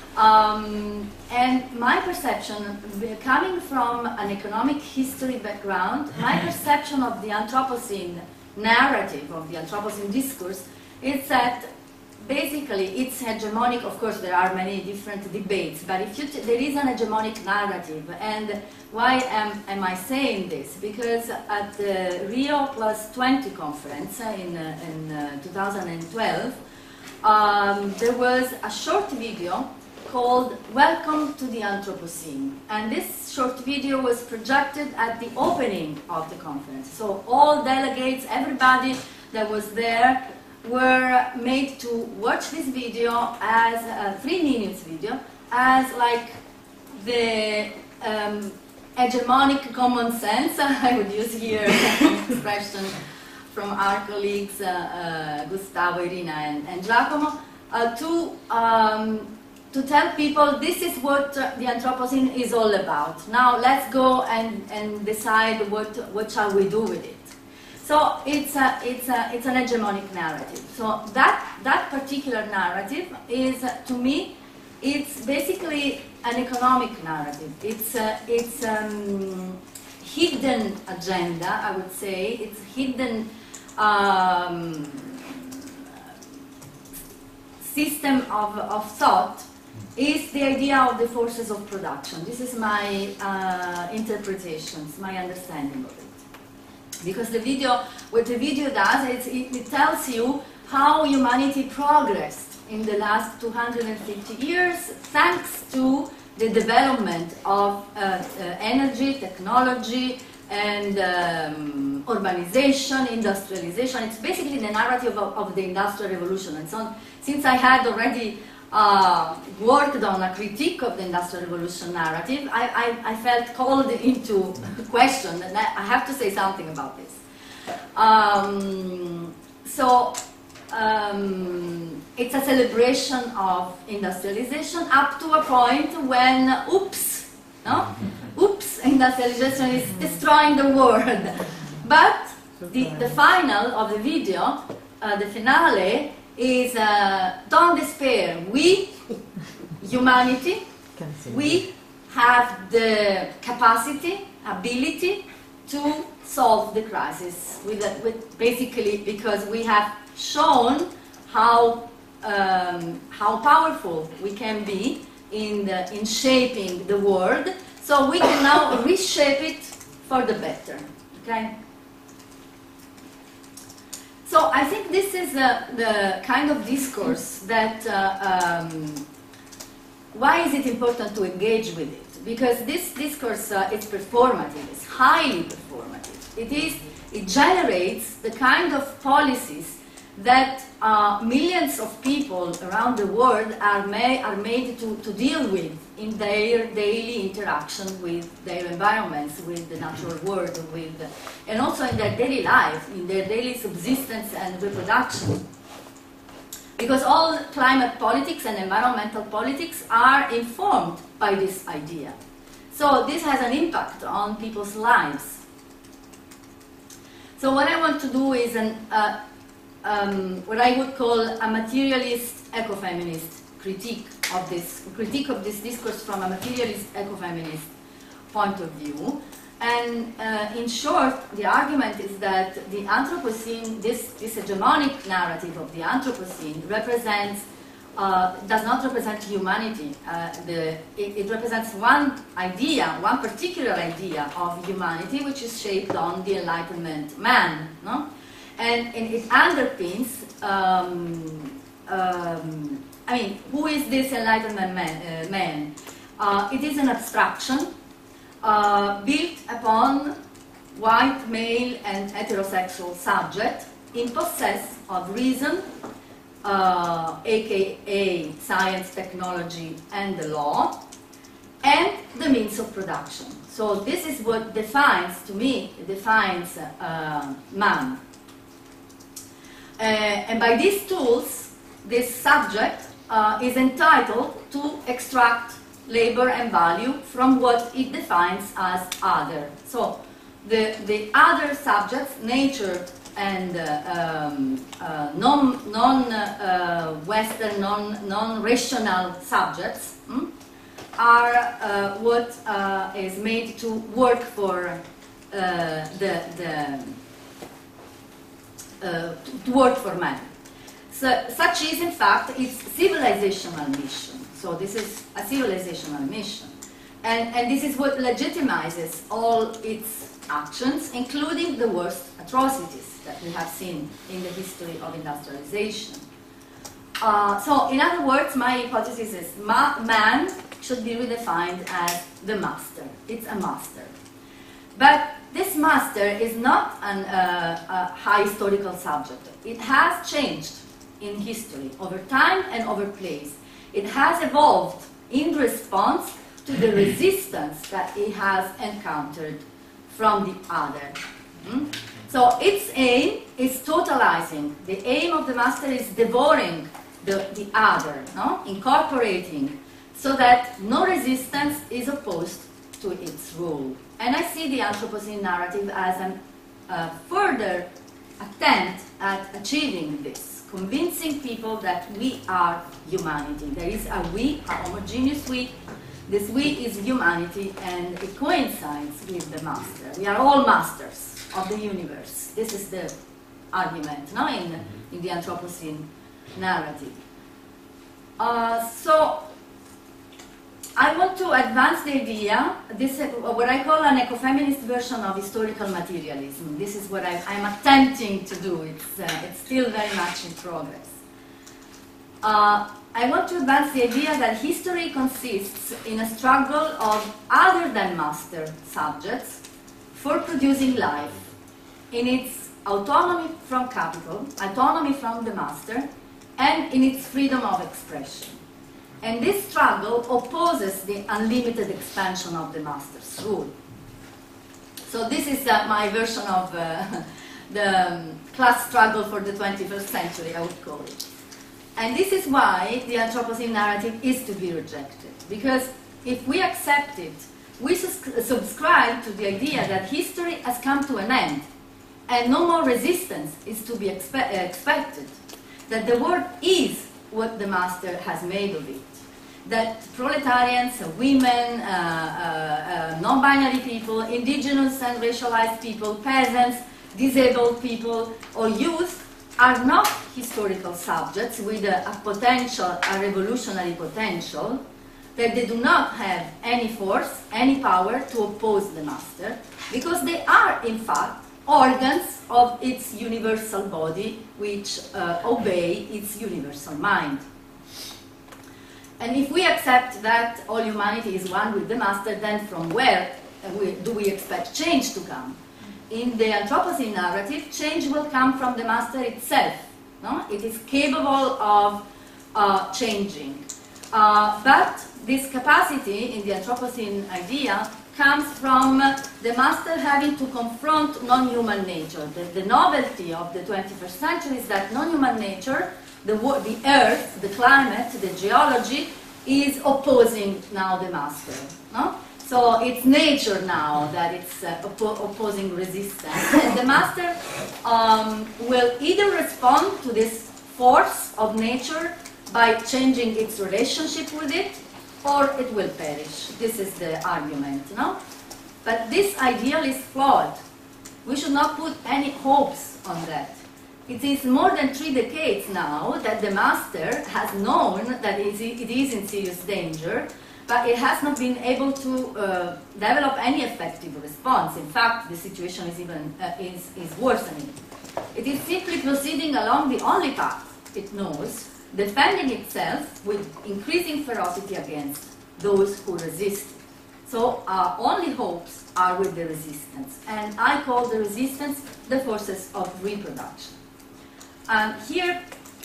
Um, and my perception, coming from an economic history background, my perception of the Anthropocene narrative, of the Anthropocene discourse, is that basically, it's hegemonic. Of course, there are many different debates, but if you t there is an hegemonic narrative. And why am, am I saying this? Because at the Rio Plus twenty conference in, uh, in uh, two thousand twelve, um, there was a short video called Welcome to the Anthropocene. And this short video was projected at the opening of the conference. So all delegates, everybody that was there, were made to watch this video as a three minutes video as like the um, hegemonic common sense, I would use here an expression from our colleagues uh, uh, Gustavo, Irina, and, and Giacomo, uh, to, um, to tell people this is what uh, the Anthropocene is all about. Now let's go and, and decide what, what shall we do with it. So it's, a, it's, a, it's an hegemonic narrative. So that, that particular narrative is, uh, to me, it's basically an economic narrative. It's, uh, it's um, hidden agenda, I would say. It's hidden um, system of, of thought is the idea of the forces of production. This is my uh, interpretations, my understanding of it. Because the video, what the video does, it's, it, it tells you how humanity progressed in the last two hundred fifty years thanks to the development of uh, uh, energy, technology, and um, urbanization, industrialization. It's basically the narrative of, of the Industrial Revolution. And so, since I had already uh, worked on a critique of the Industrial Revolution narrative, I, I, I felt called into question, and I, I have to say something about this. Um, so, um, it's a celebration of industrialization up to a point when, oops, no? Oops, industrialization is destroying the world. But the, the final of the video, uh, the finale, is uh, don't despair. We, humanity, we have the capacity, ability to solve the crisis with, a, with basically because we have shown how um, how powerful we can be in the, in shaping the world. So we can now reshape it for the better. Okay. So I think this is uh, the kind of discourse that. Uh, um, why is it important to engage with it? Because this discourse uh, is performative. It's highly performative. It is. It generates the kind of policies that uh, millions of people around the world are, ma are made to, to deal with in their daily interaction with their environments, with the natural world, with, and also in their daily life, in their daily subsistence and reproduction. Because all climate politics and environmental politics are informed by this idea. So this has an impact on people's lives. So what I want to do is an uh, Um, what I would call a materialist ecofeminist critique of this critique of this discourse from a materialist ecofeminist point of view. And uh, in short, the argument is that the Anthropocene, this, this hegemonic narrative of the Anthropocene represents, uh, does not represent humanity. Uh, the, it, it represents one idea, one particular idea of humanity, which is shaped on the Enlightenment man, no? And, and it underpins, um, um, I mean, who is this Enlightenment man? Uh, man? Uh, it is an abstraction uh, built upon white, male, and heterosexual subject in possess of reason, uh, aka science, technology, and the law, and the means of production. So this is what defines, to me, defines uh, man. Uh, and by these tools, this subject uh, is entitled to extract labor and value from what it defines as other. So the, the other subjects, nature and uh, um, uh, non, non, uh, Western, non, non-rational subjects hmm, are uh, what uh, is made to work for uh, the, the Uh, to, to work for man. So, such is, in fact, its civilizational mission. So this is a civilizational mission. And, and this is what legitimizes all its actions, including the worst atrocities that we have seen in the history of industrialization. Uh, so, in other words, my hypothesis is ma man should be redefined as the master. It's a master. But this master is not an, uh, a high historical subject. It has changed in history over time and over place. It has evolved in response to to the resistance that he has encountered from the other. Mm? So its aim is totalizing. The aim of the master is devouring the, the other, no? Incorporating, so that no resistance is opposed to its rule. And I see the Anthropocene narrative as a uh, further attempt at achieving this, convincing people that we are humanity. There is a we, a homogeneous we. This we is humanity, and it coincides with the master. We are all masters of the universe. This is the argument, no, in, in the Anthropocene narrative. Uh, so, I want to advance the idea, this is what I call an ecofeminist version of historical materialism. This is what I, I'm attempting to do. It's, uh, it's still very much in progress. Uh, I want to advance the idea that history consists in a struggle of other than master subjects for producing life in its autonomy from capital, autonomy from the master, and in its freedom of expression. And this struggle opposes the unlimited expansion of the master's rule. So this is uh, my version of uh, the um, class struggle for the twenty-first century, I would call it. And this is why the Anthropocene narrative is to be rejected. Because if we accept it, we sus subscribe to the idea that history has come to an end, and no more resistance is to be expe uh, expected. That the world is what the master has made of it. That proletarians, women, uh, uh, uh, non-binary people, indigenous and racialized people, peasants, disabled people, or youth are not historical subjects with a, a potential, a revolutionary potential, that they do not have any force, any power to oppose the master, because they are, in fact, organs of its universal body which uh, obey its universal mind. And if we accept that all humanity is one with the master, then from where uh, we, do we expect change to come? In the Anthropocene narrative, change will come from the master itself. No? It is capable of uh, changing. Uh, but this capacity in the Anthropocene idea comes from uh, the master having to confront non-human nature. The, the novelty of the twenty-first century is that non-human nature, the, the earth, the climate, the geology, is opposing now the master. No? So it's nature now that it's uh, oppo opposing resistance. And the master um, will either respond to this force of nature by changing its relationship with it, or it will perish. This is the argument, no? But this ideal is flawed. We should not put any hopes on that. It is more than three decades now that the master has known that it is in serious danger, but it has not been able to uh, develop any effective response. In fact, the situation is even uh, is, is worsening. It is simply proceeding along the only path it knows, defending itself with increasing ferocity against those who resist. So our only hopes are with the resistance. And I call the resistance the forces of reproduction. And here,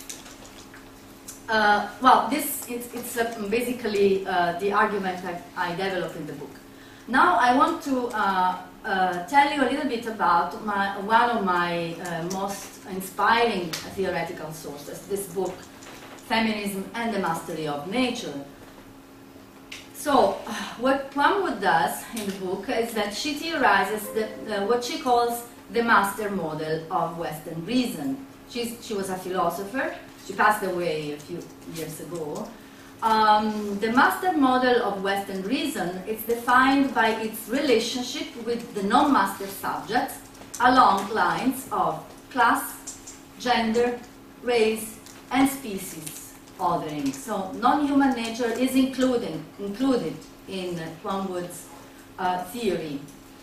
uh, well, this it's, it's uh, basically uh, the argument I, I develop in the book. Now I want to uh, uh, tell you a little bit about my, one of my uh, most inspiring theoretical sources, this book, Feminism and the Mastery of Nature. So, what Plumwood does in the book is that she theorizes the, uh, what she calls the master model of Western reason. She's, she was a philosopher. She passed away a few years ago. Um, the master model of Western reason is defined by its relationship with the non-master subjects along lines of class, gender, race, and species othering. So non-human nature is included, included in uh, Plumwood's uh, theory.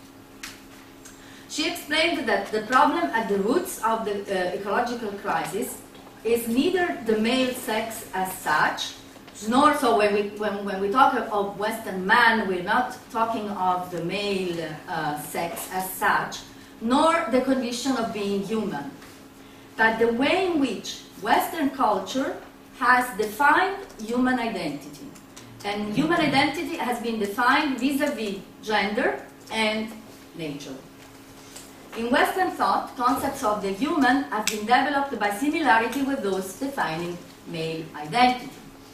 She explained that the problem at the roots of the uh, ecological crisis is neither the male sex as such, nor, so when we, when, when we talk of Western man, we're not talking of the male uh, sex as such, nor the condition of being human, but the way in which Western culture has defined human identity And human identity has been defined vis-à-vis gender and nature. In Western thought, concepts of the human have been developed by similarity with those defining male identity.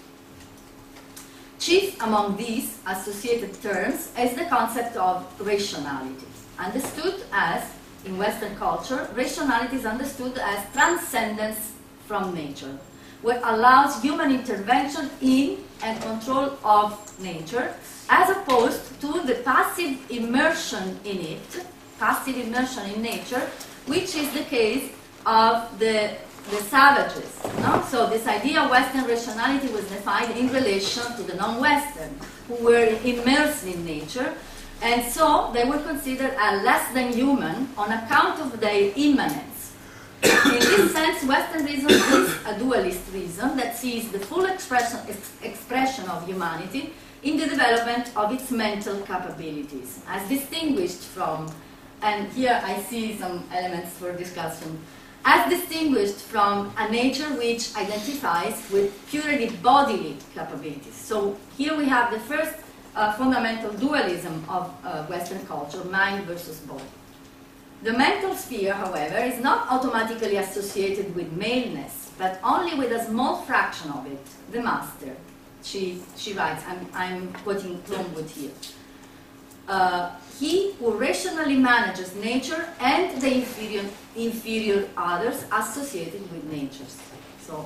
Chief among these associated terms is the concept of rationality, understood as, in Western culture, rationality is understood as transcendence from nature, what allows human intervention in and control of nature, as opposed to the passive immersion in it, passive immersion in nature, which is the case of the, the savages. No? So this idea of Western rationality was defined in relation to the non-Western, who were immersed in nature, and so they were considered as less than human on account of their immanence. In this sense, Western reason is a dualist reason that sees the full expression, ex expression of humanity in the development of its mental capabilities, as distinguished from, and here I see some elements for discussion, as distinguished from a nature which identifies with purely bodily capabilities. So here we have the first uh, fundamental dualism of uh, Western culture, mind versus body. The mental sphere, however, is not automatically associated with maleness, but only with a small fraction of it, the master. She, she writes, I'm, I'm quoting Plumwood here. Uh, he who rationally manages nature and the inferior, inferior others associated with nature. So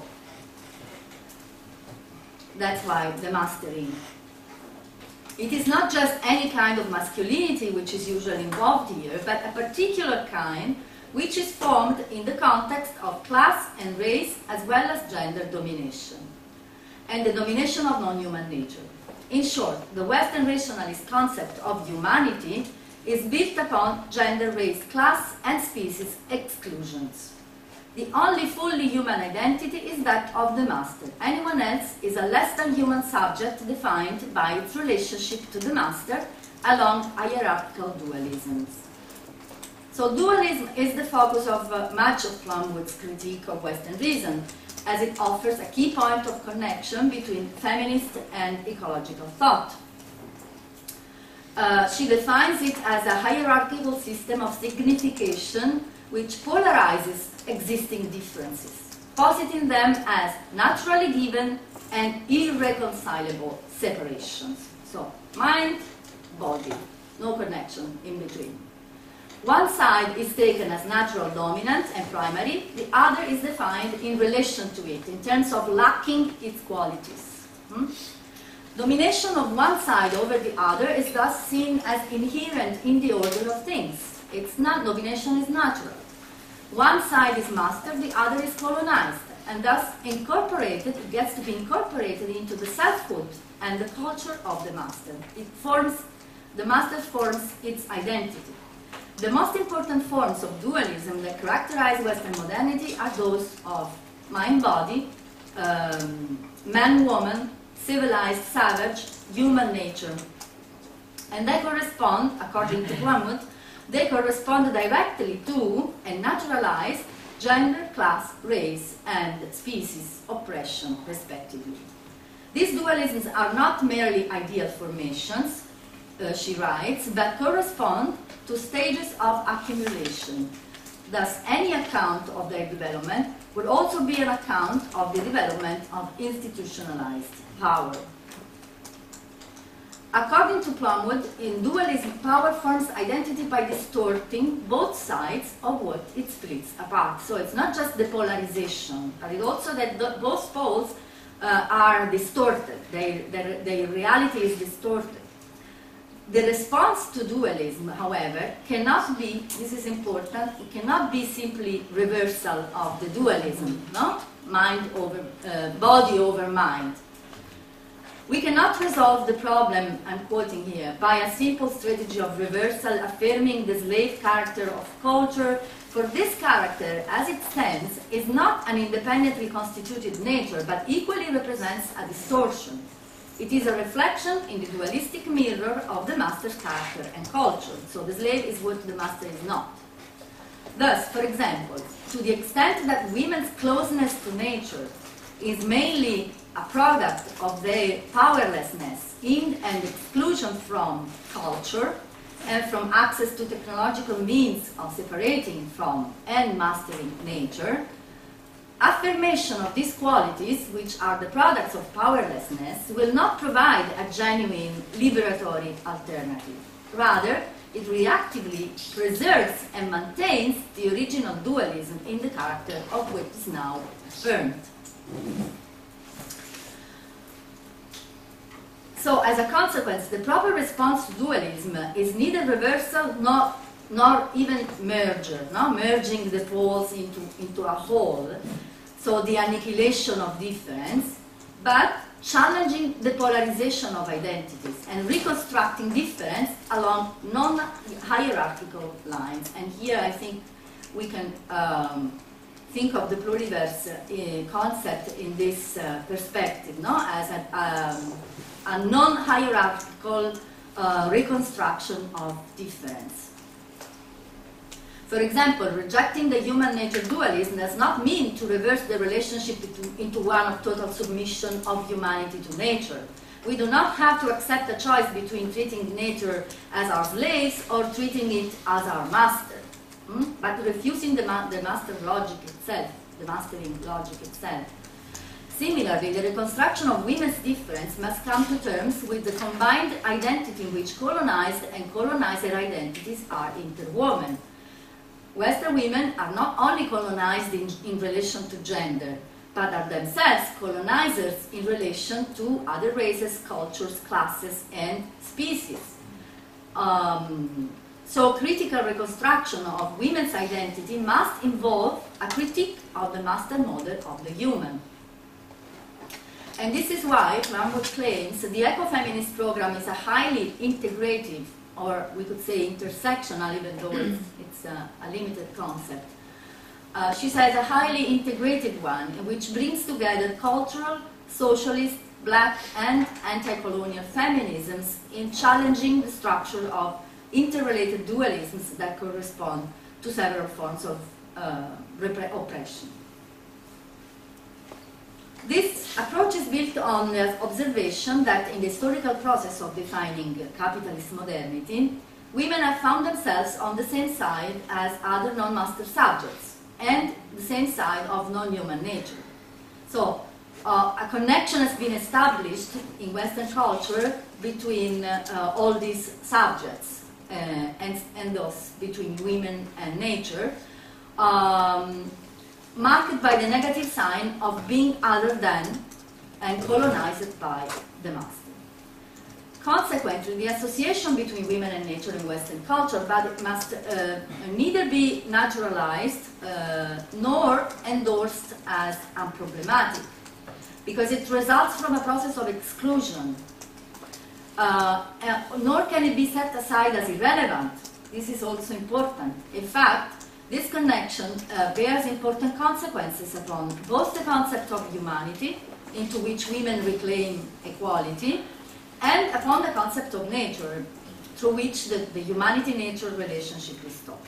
that's why the mastering. It is not just any kind of masculinity which is usually involved here, but a particular kind which is formed in the context of class and race as well as gender domination, and the domination of non-human nature. In short, the Western rationalist concept of humanity is built upon gender, race, class, and species exclusions. The only fully human identity is that of the master. Anyone else is a less than human subject defined by its relationship to the master along hierarchical dualisms. So dualism is the focus of uh, much of Plumwood's critique of Western reason, as it offers a key point of connection between feminist and ecological thought. Uh, she defines it as a hierarchical system of signification which polarizes existing differences, positing them as naturally given and irreconcilable separations. So, mind, body, no connection in between. One side is taken as natural dominant and primary, the other is defined in relation to it, in terms of lacking its qualities. Hmm? Domination of one side over the other is thus seen as inherent in the order of things. It's not, domination is natural. One side is mastered, the other is colonized, and thus incorporated, it gets to be incorporated into the selfhood and the culture of the master. It forms, the master forms its identity. The most important forms of dualism that characterize Western modernity are those of mind-body, um, man-woman, civilized, savage, human nature. And they correspond, according to Plumwood, they correspond directly to and naturalize gender, class, race, and species oppression, respectively. These dualisms are not merely ideal formations, uh, she writes, but correspond to stages of accumulation. Thus, any account of their development would also be an account of the development of institutionalized power. According to Plumwood, in dualism, power forms identity by distorting both sides of what it splits apart. So it's not just the polarization, but it's also that the, both poles uh, are distorted. Their, their, their reality is distorted. The response to dualism, however, cannot be, this is important, it cannot be simply reversal of the dualism, no? Mind over, uh, body over mind. We cannot resolve the problem, I'm quoting here, by a simple strategy of reversal affirming the slave character of culture, for this character, as it stands, is not an independently constituted nature, but equally represents a distortion. It is a reflection in the dualistic mirror of the master's character and culture. So the slave is what the master is not. Thus, for example, to the extent that women's closeness to nature is mainly a product of their powerlessness in and exclusion from culture and from access to technological means of separating from and mastering nature, affirmation of these qualities, which are the products of powerlessness, will not provide a genuine liberatory alternative. Rather, it reactively preserves and maintains the original dualism in the character of which is now affirmed. So, as a consequence, the proper response to dualism is neither reversal nor, nor even merger, no? merging the poles into, into a whole, so the annihilation of difference, but challenging the polarization of identities and reconstructing difference along non-hierarchical lines. And here I think we can um, think of the pluriverse uh, concept in this uh, perspective, no? as a, um, a non-hierarchical uh, reconstruction of difference. For example, rejecting the human nature dualism does not mean to reverse the relationship into one of total submission of humanity to nature. We do not have to accept a choice between treating nature as our slaves or treating it as our master, hmm? but refusing the, ma the master logic itself, the mastering logic itself. Similarly, the reconstruction of women's difference must come to terms with the combined identity in which colonized and colonizer identities are interwoven. Western women are not only colonized in, in relation to gender, but are themselves colonizers in relation to other races, cultures, classes, and species. Um, so critical reconstruction of women's identity must involve a critique of the master model of the human. And this is why Plumwood claims the ecofeminist program is a highly integrative, or we could say intersectional, even though it's, it's a, a limited concept. Uh, she says a highly integrated one, which brings together cultural, socialist, black, and anti-colonial feminisms in challenging the structure of interrelated dualisms that correspond to several forms of uh, oppression. This approach is built on the observation that in the historical process of defining capitalist modernity, women have found themselves on the same side as other non-master subjects and the same side of non-human nature. So uh, a connection has been established in Western culture between uh, all these subjects uh, and, and thus between women and nature. Um, marked by the negative sign of being other than and colonized by the master. Consequently, the association between women and nature in Western culture but must uh, neither be naturalized uh, nor endorsed as unproblematic, because it results from a process of exclusion, uh, uh, nor can it be set aside as irrelevant. This is also important. In fact, this connection uh, bears important consequences upon both the concept of humanity, into which women reclaim equality, and upon the concept of nature, through which the, the humanity-nature relationship is stopped.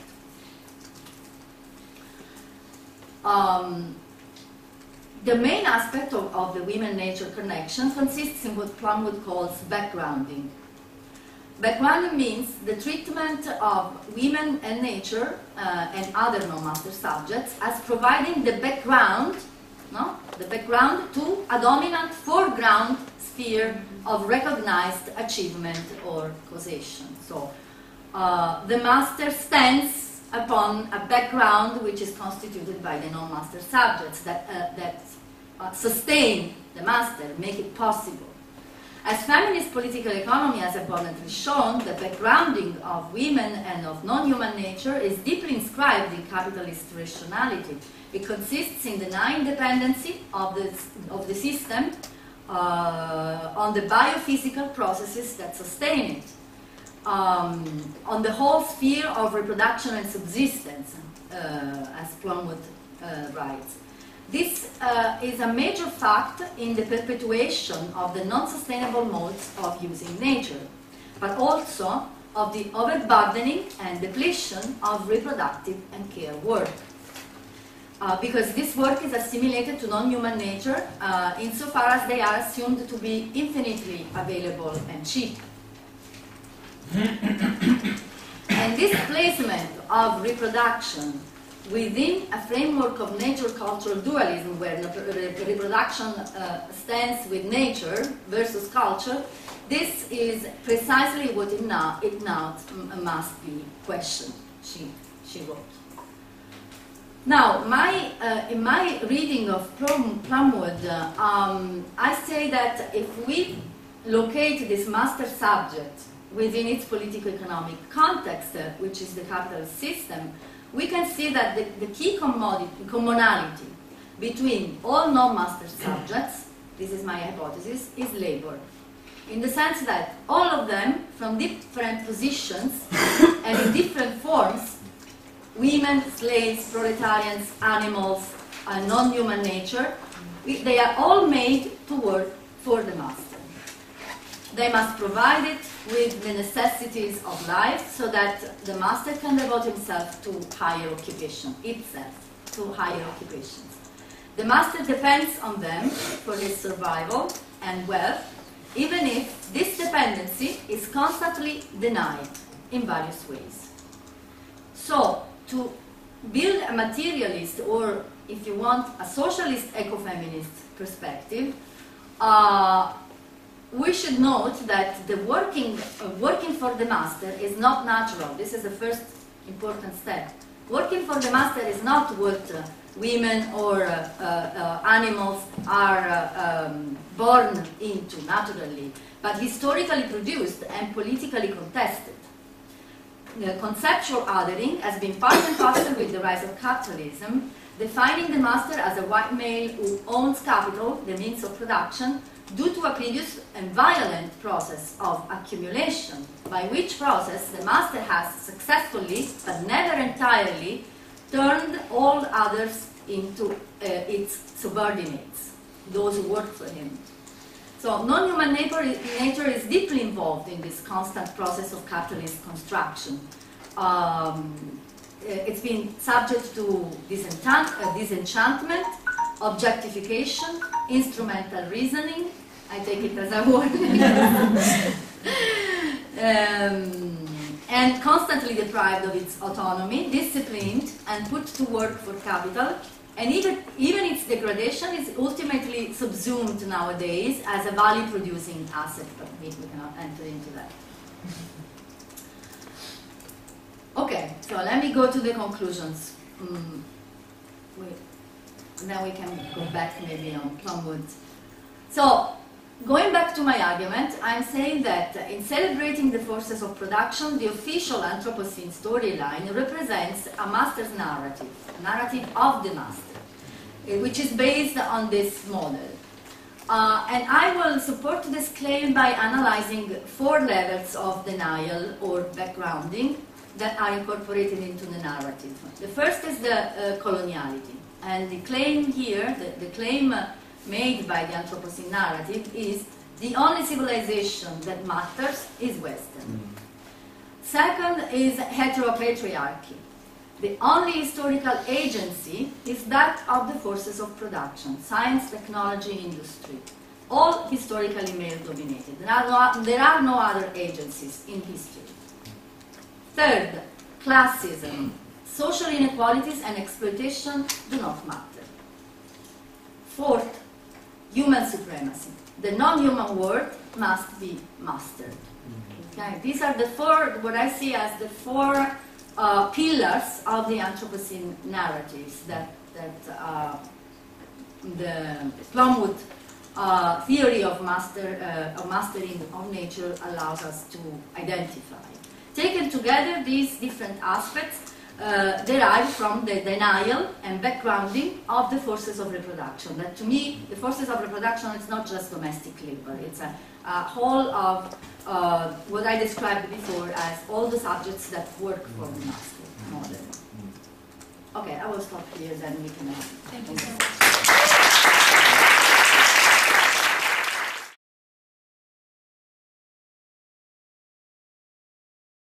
Um, the main aspect of, of the women-nature connection consists in what Plumwood calls backgrounding. Backgrounding means the treatment of women and nature uh, and other non-master subjects as providing the background, no? the background to a dominant foreground sphere of recognized achievement or causation. So uh, the master stands upon a background which is constituted by the non-master subjects that, uh, that uh, sustain the master, make it possible. As feminist political economy has abundantly shown, the backgrounding of women and of non-human nature is deeply inscribed in capitalist rationality. It consists in denying dependency of the, of the system uh, on the biophysical processes that sustain it, um, on the whole sphere of reproduction and subsistence, uh, as Plumwood uh, writes. This uh, is a major fact in the perpetuation of the non-sustainable modes of using nature, but also of the overburdening and depletion of reproductive and care work. uh, because this work is assimilated to non-human nature uh, insofar as they are assumed to be infinitely available and cheap. And this placement of reproduction within a framework of nature-cultural dualism, where reproduction uh, stands with nature versus culture, this is precisely what it now, it now must be questioned, she, she wrote. Now, my, uh, in my reading of Plum, Plumwood, uh, um, I say that if we locate this master subject within its political-economic context, uh, which is the capitalist system, we can see that the, the key commodity, commonality between all non-master subjects, this is my hypothesis, is labor. In the sense that all of them, from different positions and in different forms, women, slaves, proletarians, animals, uh, non-human nature, we, they are all made to work for the master. They must provide it with the necessities of life so that the master can devote himself to higher occupation, itself, to higher occupations. The master depends on them for his survival and wealth, even if this dependency is constantly denied in various ways. So, to build a materialist, or if you want, a socialist ecofeminist perspective, uh, we should note that the working, uh, working for the master is not natural. This is the first important step. Working for the master is not what uh, women or uh, uh, uh, animals are uh, um, born into naturally, but historically produced and politically contested. The conceptual othering has been part and parcel with the rise of capitalism, defining the master as a white male who owns capital, the means of production, due to a previous and violent process of accumulation, by which process the master has successfully, but never entirely, turned all others into uh, its subordinates, those who work for him. So non-human nature, nature is deeply involved in this constant process of capitalist construction. Um, it's been subject to disenchant, uh, disenchantment, objectification, instrumental reasoning, I take it as a word, um, and constantly deprived of its autonomy, disciplined and put to work for capital, and even, even its degradation is ultimately subsumed nowadays as a value-producing asset, but we, we cannot enter into that. Okay, so let me go to the conclusions. Mm, wait. Then we can go back maybe on Plumwood. So, going back to my argument, I'm saying that in celebrating the forces of production, the official Anthropocene storyline represents a master's narrative, a narrative of the master, which is based on this model. Uh, and I will support this claim by analyzing four levels of denial or backgrounding that are incorporated into the narrative. The first is the uh, coloniality. And the claim here, the, the claim uh, made by the Anthropocene narrative is the only civilization that matters is Western. Mm. Second is heteropatriarchy. The only historical agency is that of the forces of production, science, technology, industry, all historically male-dominated. There are no, there are no other agencies in history. Third, classism. Social inequalities and exploitation do not matter. Fourth, human supremacy. The non-human world must be mastered. Okay? These are the four, what I see as the four uh, pillars of the Anthropocene narratives that, that uh, the Plumwood uh, theory of, master, uh, of mastering of nature allows us to identify. Taken together, these different aspects uh, derive from the denial and backgrounding of the forces of reproduction. That to me, the forces of reproduction is not just domestic labor. It's a, a whole of uh, what I described before as all the subjects that work for the master model. Okay, I will stop here, then we can... Uh, Thank you so much.